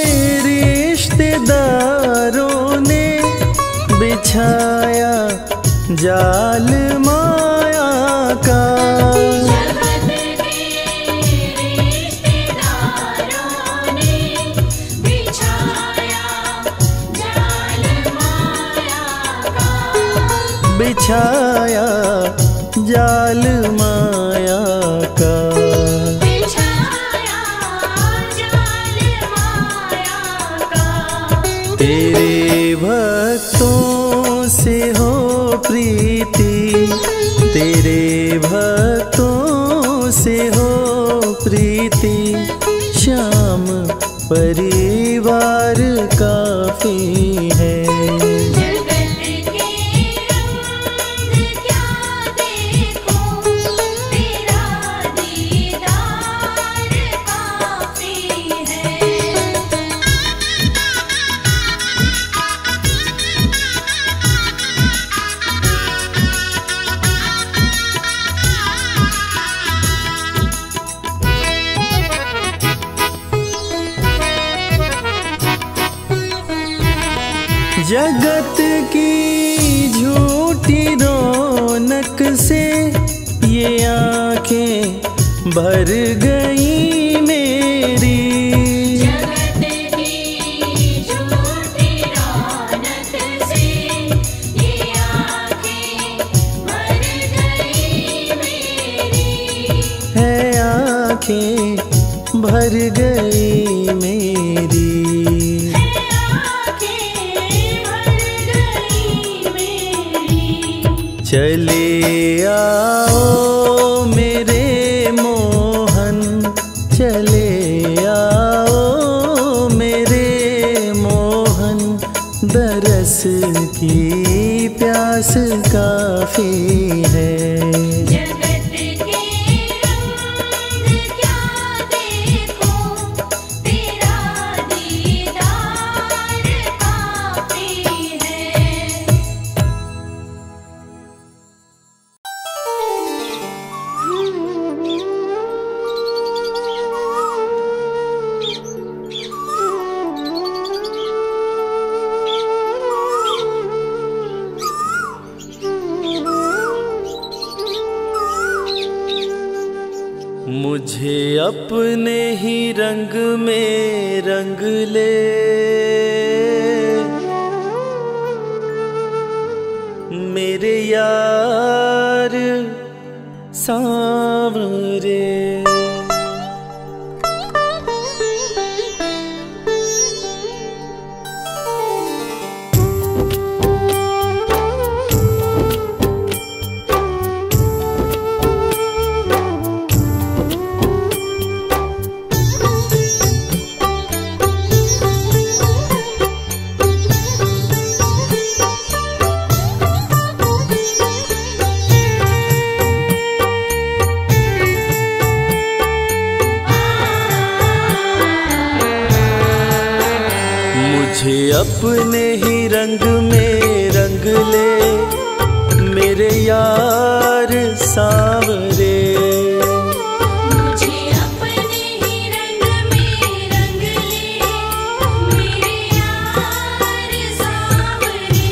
रिश्तेदारों ने बिछाया जाल माया का। जगत के रिश्तेदारों ने बिछाया जाल माया का। बिछाया जाल माया का। तेरे भक्तों से हो प्रीति, तेरे भक्तों से हो प्रीति, श्याम परिवार काफी है। जगत के रंग क्या देखो, तेरा दीदार काफी है। जगत की झूठी रौनक से ये आंखें भर गई मेरी। जगत की झूठी रौनक से ये आँखें भर गई मेरी। है आंखें भर गई मेरी। चले आओ मेरे मोहन, चले आओ मेरे मोहन, दरस की प्यास काफी है। जगत के रंग क्या देखो, तेरा दीदार काफी है। मुझे अपने ही रंग में रंग ले, मेरे यार सांवरे। मुझे अपने ही रंग में रंग ले मेरे यार सांवरे। मुझे अपने ही रंग में रंग ले मेरे यार सांवरे।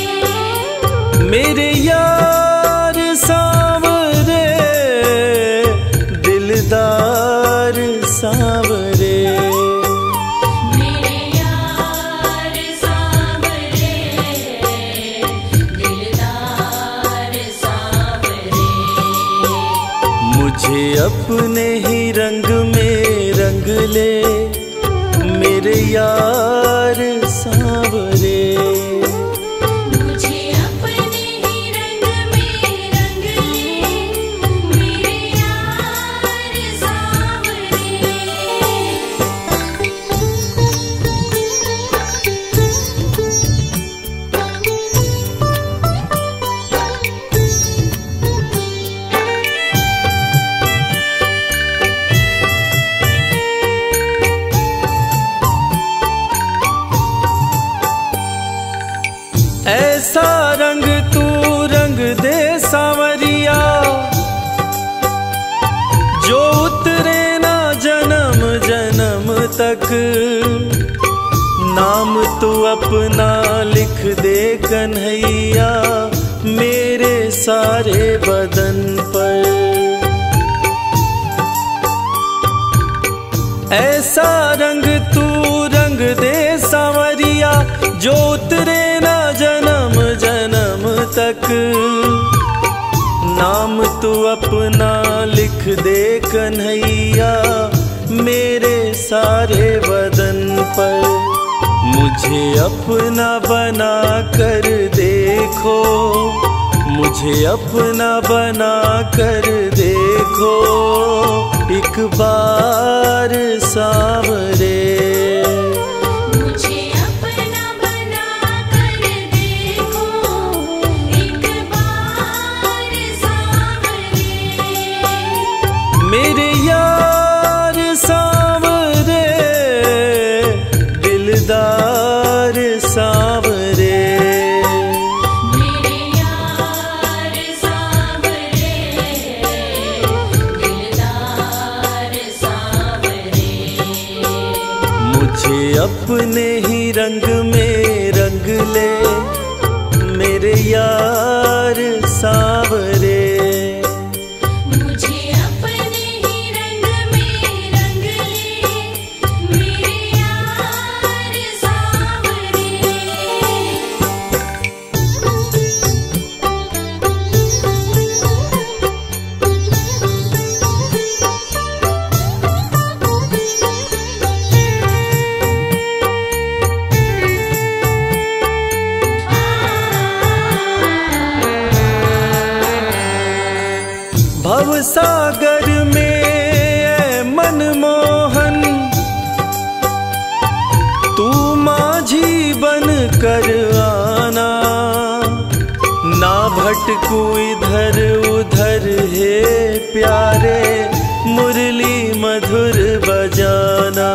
मेरे यार सांवरे दिलदार सांवरे। मेरे यार सांवरे दिलदार सांवरे। मुझे अपने ही रंग में रंग ले मेरे यार सांवरे। मुझे अपने ही रंग में रंग ले मेरे यार सांवरे। ऐसा रंग तू रंग दे सांवरिया जो उतरे ना जन्म जन्म तक। नाम तू अपना लिख दे कन्हैया मेरे सारे बदन पर। ऐसा रंग तू रंग दे सांवरिया जो उतरे ना जन्म जन्म तक। नाम तू अपना लिख दे कन्हैया मेरे सारे बदन पर। मुझे अपना बना कर देखो, मुझे अपना बना कर देखो एक बार सांवरे। मुझे अपना बना कर देखो एक बार सांवरे। मेरे यार सांवरे दिलदार सांवरे। मेरे यार सांवरे दिलदार सांवरे। मुझे अपने ही रंग में रंग ले मेरे यार सांवरे। मुझे अपने ही रंग में रंग ले मेरे यार सांवरे। भव सागर में ऐ मनमोहन तू माझी बन कर आना। ना भटकू इधर उधर हे प्यारे मुरली मधुर बजाना।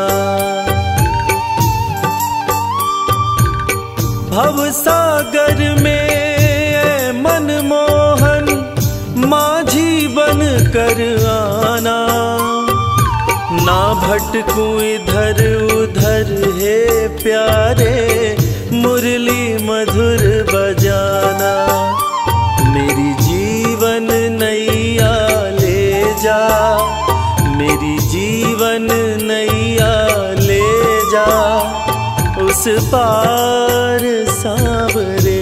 भव सागर में ऐ मनमोहन माझी बन कर आना। ना भटकू इधर उधर हे प्यारे मुरली मधुर बजाना। मेरी जीवन नैया ले जा, मेरी जीवन नैया ले जा उस पार सांवरे।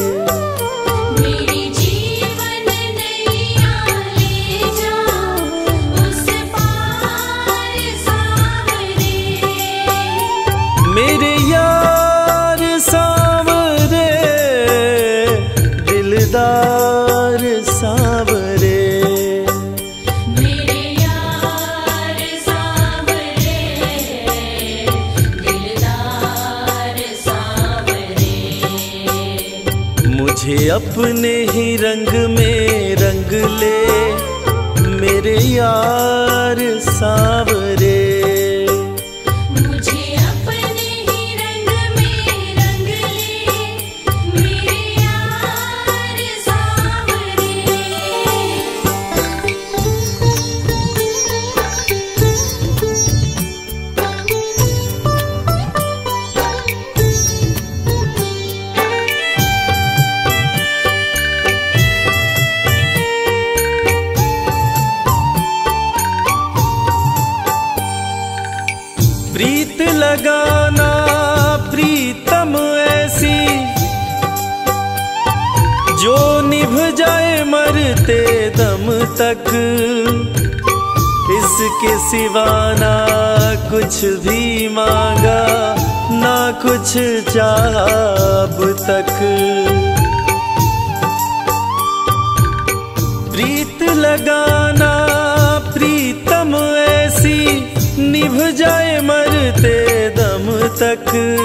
मेरी जीवन नैया ले जा उस पार सांवरे। मेरे यार सांवरे दिलदार सांवरे। मेरे यार सांवरे दिलदार सांवरे। मुझे अपने ही रंग में रंग ले मेरे यार सांवरे। मुझे अपने ही रंग तक, इसके सिवा ना कुछ भी मांगा, ना कुछ चाहा अब तक। प्रीत लगाना प्रीतम ऐसी, निभ जाए मरते दम तक,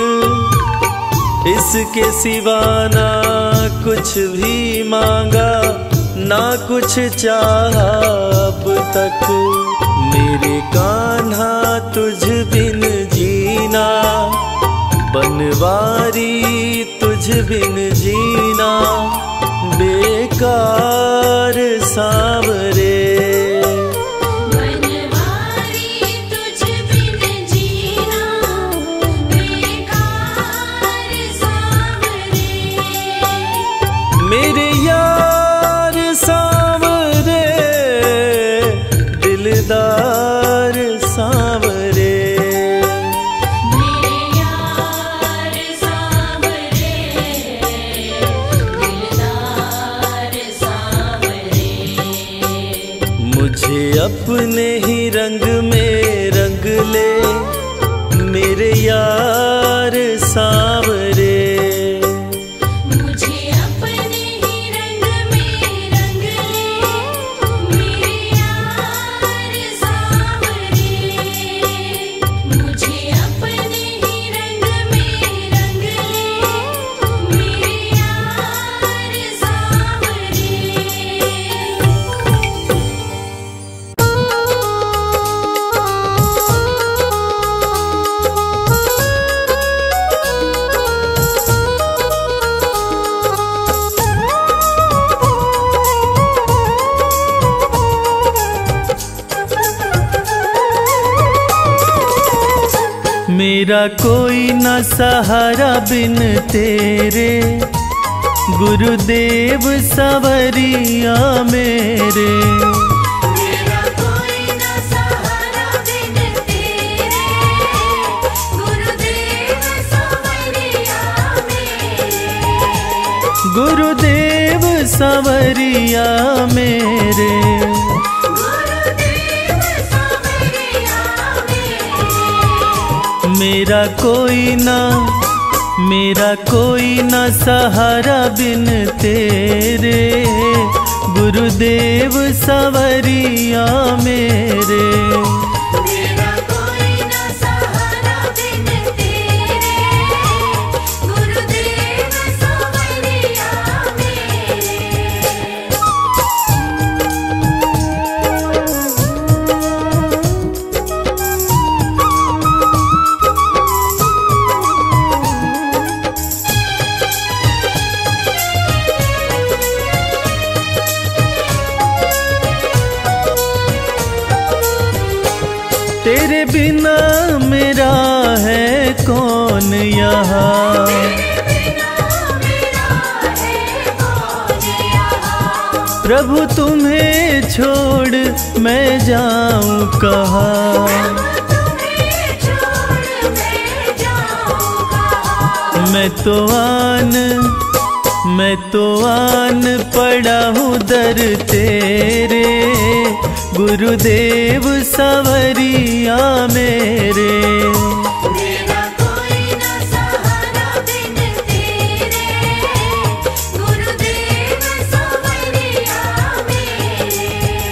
इसके सिवा ना कुछ भी मांगा, ना कुछ चाहा अब तक। मेरे कान्हा तुझ बिन जीना, बनवारी तुझ बिन जीना, बेकार सांवरे। बनवारी तुझ बिन जीना, बेकार सांवरे। मेरे यार सांवरे, दिलदार सांवरे। मेरे यार सांवरे, दिलदार सांवरे। मुझे अपने ही रंग में रंग ले, मेरे यार सांवरे। मुझे अपने ही रंग में रंग ले, मेरे यार सांवरे। मुझे अपने ही रंग में रंग ले, मेरे यार सांवरे। मेरा कोई न सहारा बिन तेरे, गुरुदेव सवरिया मेरे। मेरा कोई न सहारा बिन तेरे, गुरुदेव सांवरिया मेरे। गुरुदेव सवरिया मेरे। गुरुदेव सांवरिया मेरे। मेरा कोई ना मेरा कोई ना सहारा बिन तेरे, गुरुदेव सवरिया मेरे। मेरा कोई न सहारा बिन तेरे, गुरुदेव सांवरिया मेरे। तेरे बिना मेरा है कौन यहाँ, प्रभु तुम्हें छोड़ मैं जाऊं कहाँ। मैं तो आन मैं तो आन पड़ा हूँ दर तेरे, गुरुदेव सवरिया मेरे। मेरा कोई न सहारा बिन तेरे, गुरुदेव सांवरिया मेरे।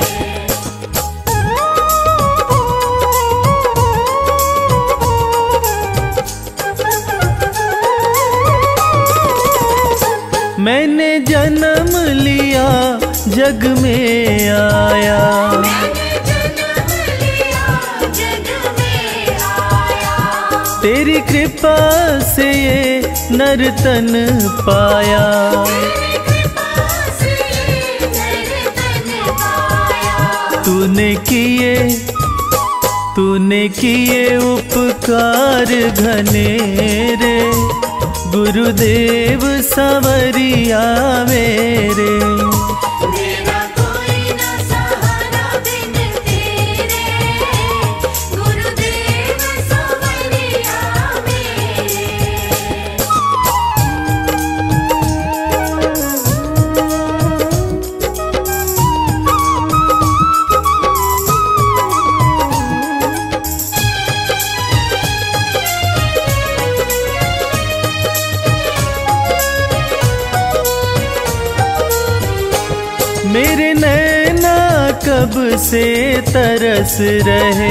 मैंने जन्म लिया जग में आया, मैंने जन्म लिया जग में आया। तेरी कृपा से ये नर्तन पाया। तेरी कृपा से नर्तन पाया। तूने किए तूने किए उपकार घनेरे, गुरुदेव सवरिया मेरे। मेरा कोई न सहारा बिन तेरे, गुरुदेव सांवरिया मेरे। कब से तरस रहे,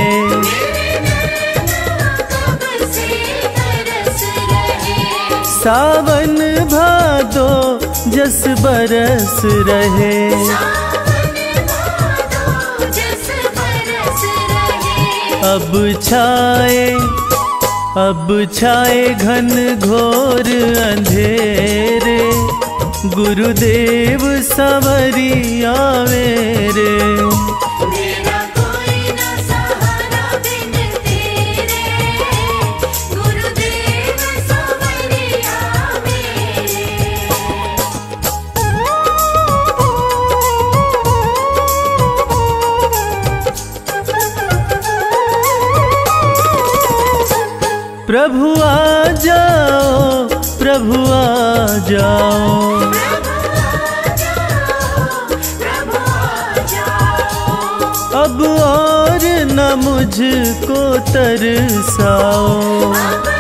सावन भादो जस बरस रहे। अब छाए अब छाए घन घोर अंधेरे, गुरुदेव सवरिया मेरे। मेरा कोई न सहारा बिन तेरे, गुरुदेव सवरिया प्रभु आ जाओ, प्रभु आ जाओ, अब और न मुझको तरसाओ।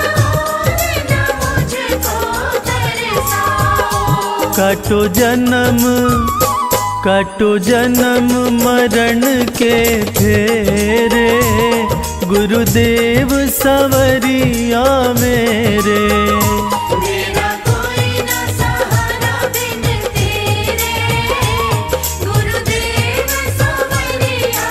काटो जन्म काटो जन्म मरण के फेरे, गुरुदेव सवरिया मेरे। मेरा कोई न सहारा बिन तेरे, गुरुदेव सवरिया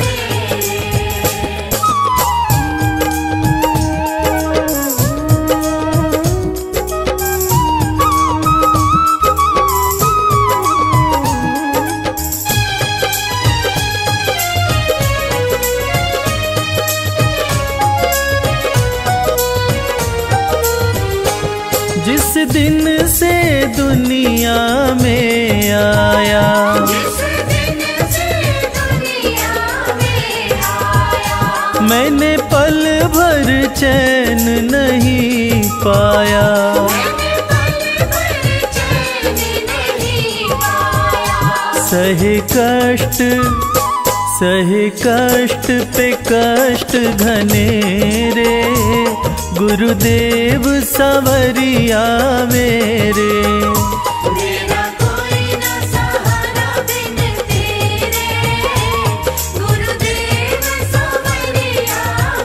जिस दिन से दुनिया में आया, जिस दिन से दुनिया में आया, मैंने पल भर चैन नहीं पाया। मैंने पल भर चैन नहीं पाया। सहे कष्ट सहे कष्ट पे कष्ट घनेरे, गुरुदेव सवरिया मेरे। मेरा कोई न सहारा बिन तेरे, गुरुदेव सवरिया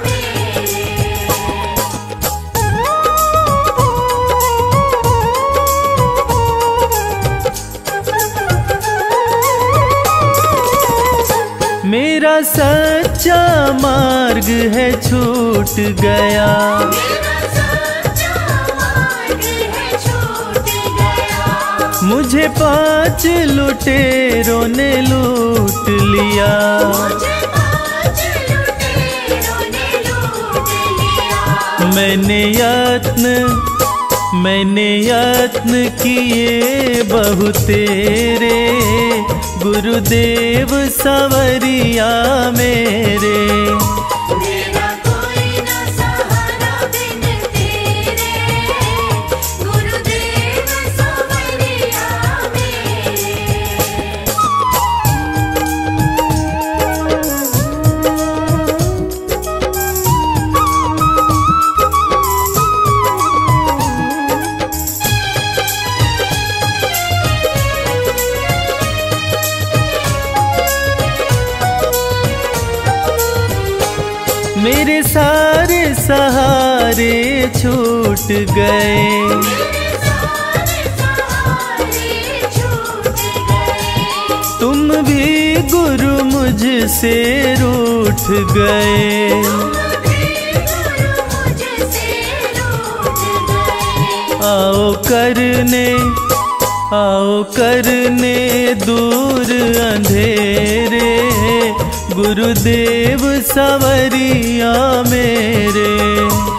मेरा सच्चा मार्ग है छूट गया, मेरा सच्चा मार्ग है छूट गया। मुझे पांच लुटेरों ने लूट लिया। मुझे पांच लुटेरों ने लूट लिया। मैंने यत्न मैंने यत्न किए बहु तेरे, गुरुदेव सवरिया मेरे। मेरा कोई न सहारा बिन तेरे, गुरुदेव सवरिया मेरे सारे सहारे छूट गए, मेरे सारे सहारे छूट गए। तुम भी गुरु मुझसे रूठ गए। तुम भी गुरु मुझसे रूठ गए। आओ करने आओ करने दूर अंधेरे, गुरुदेव सवरिया मेरे।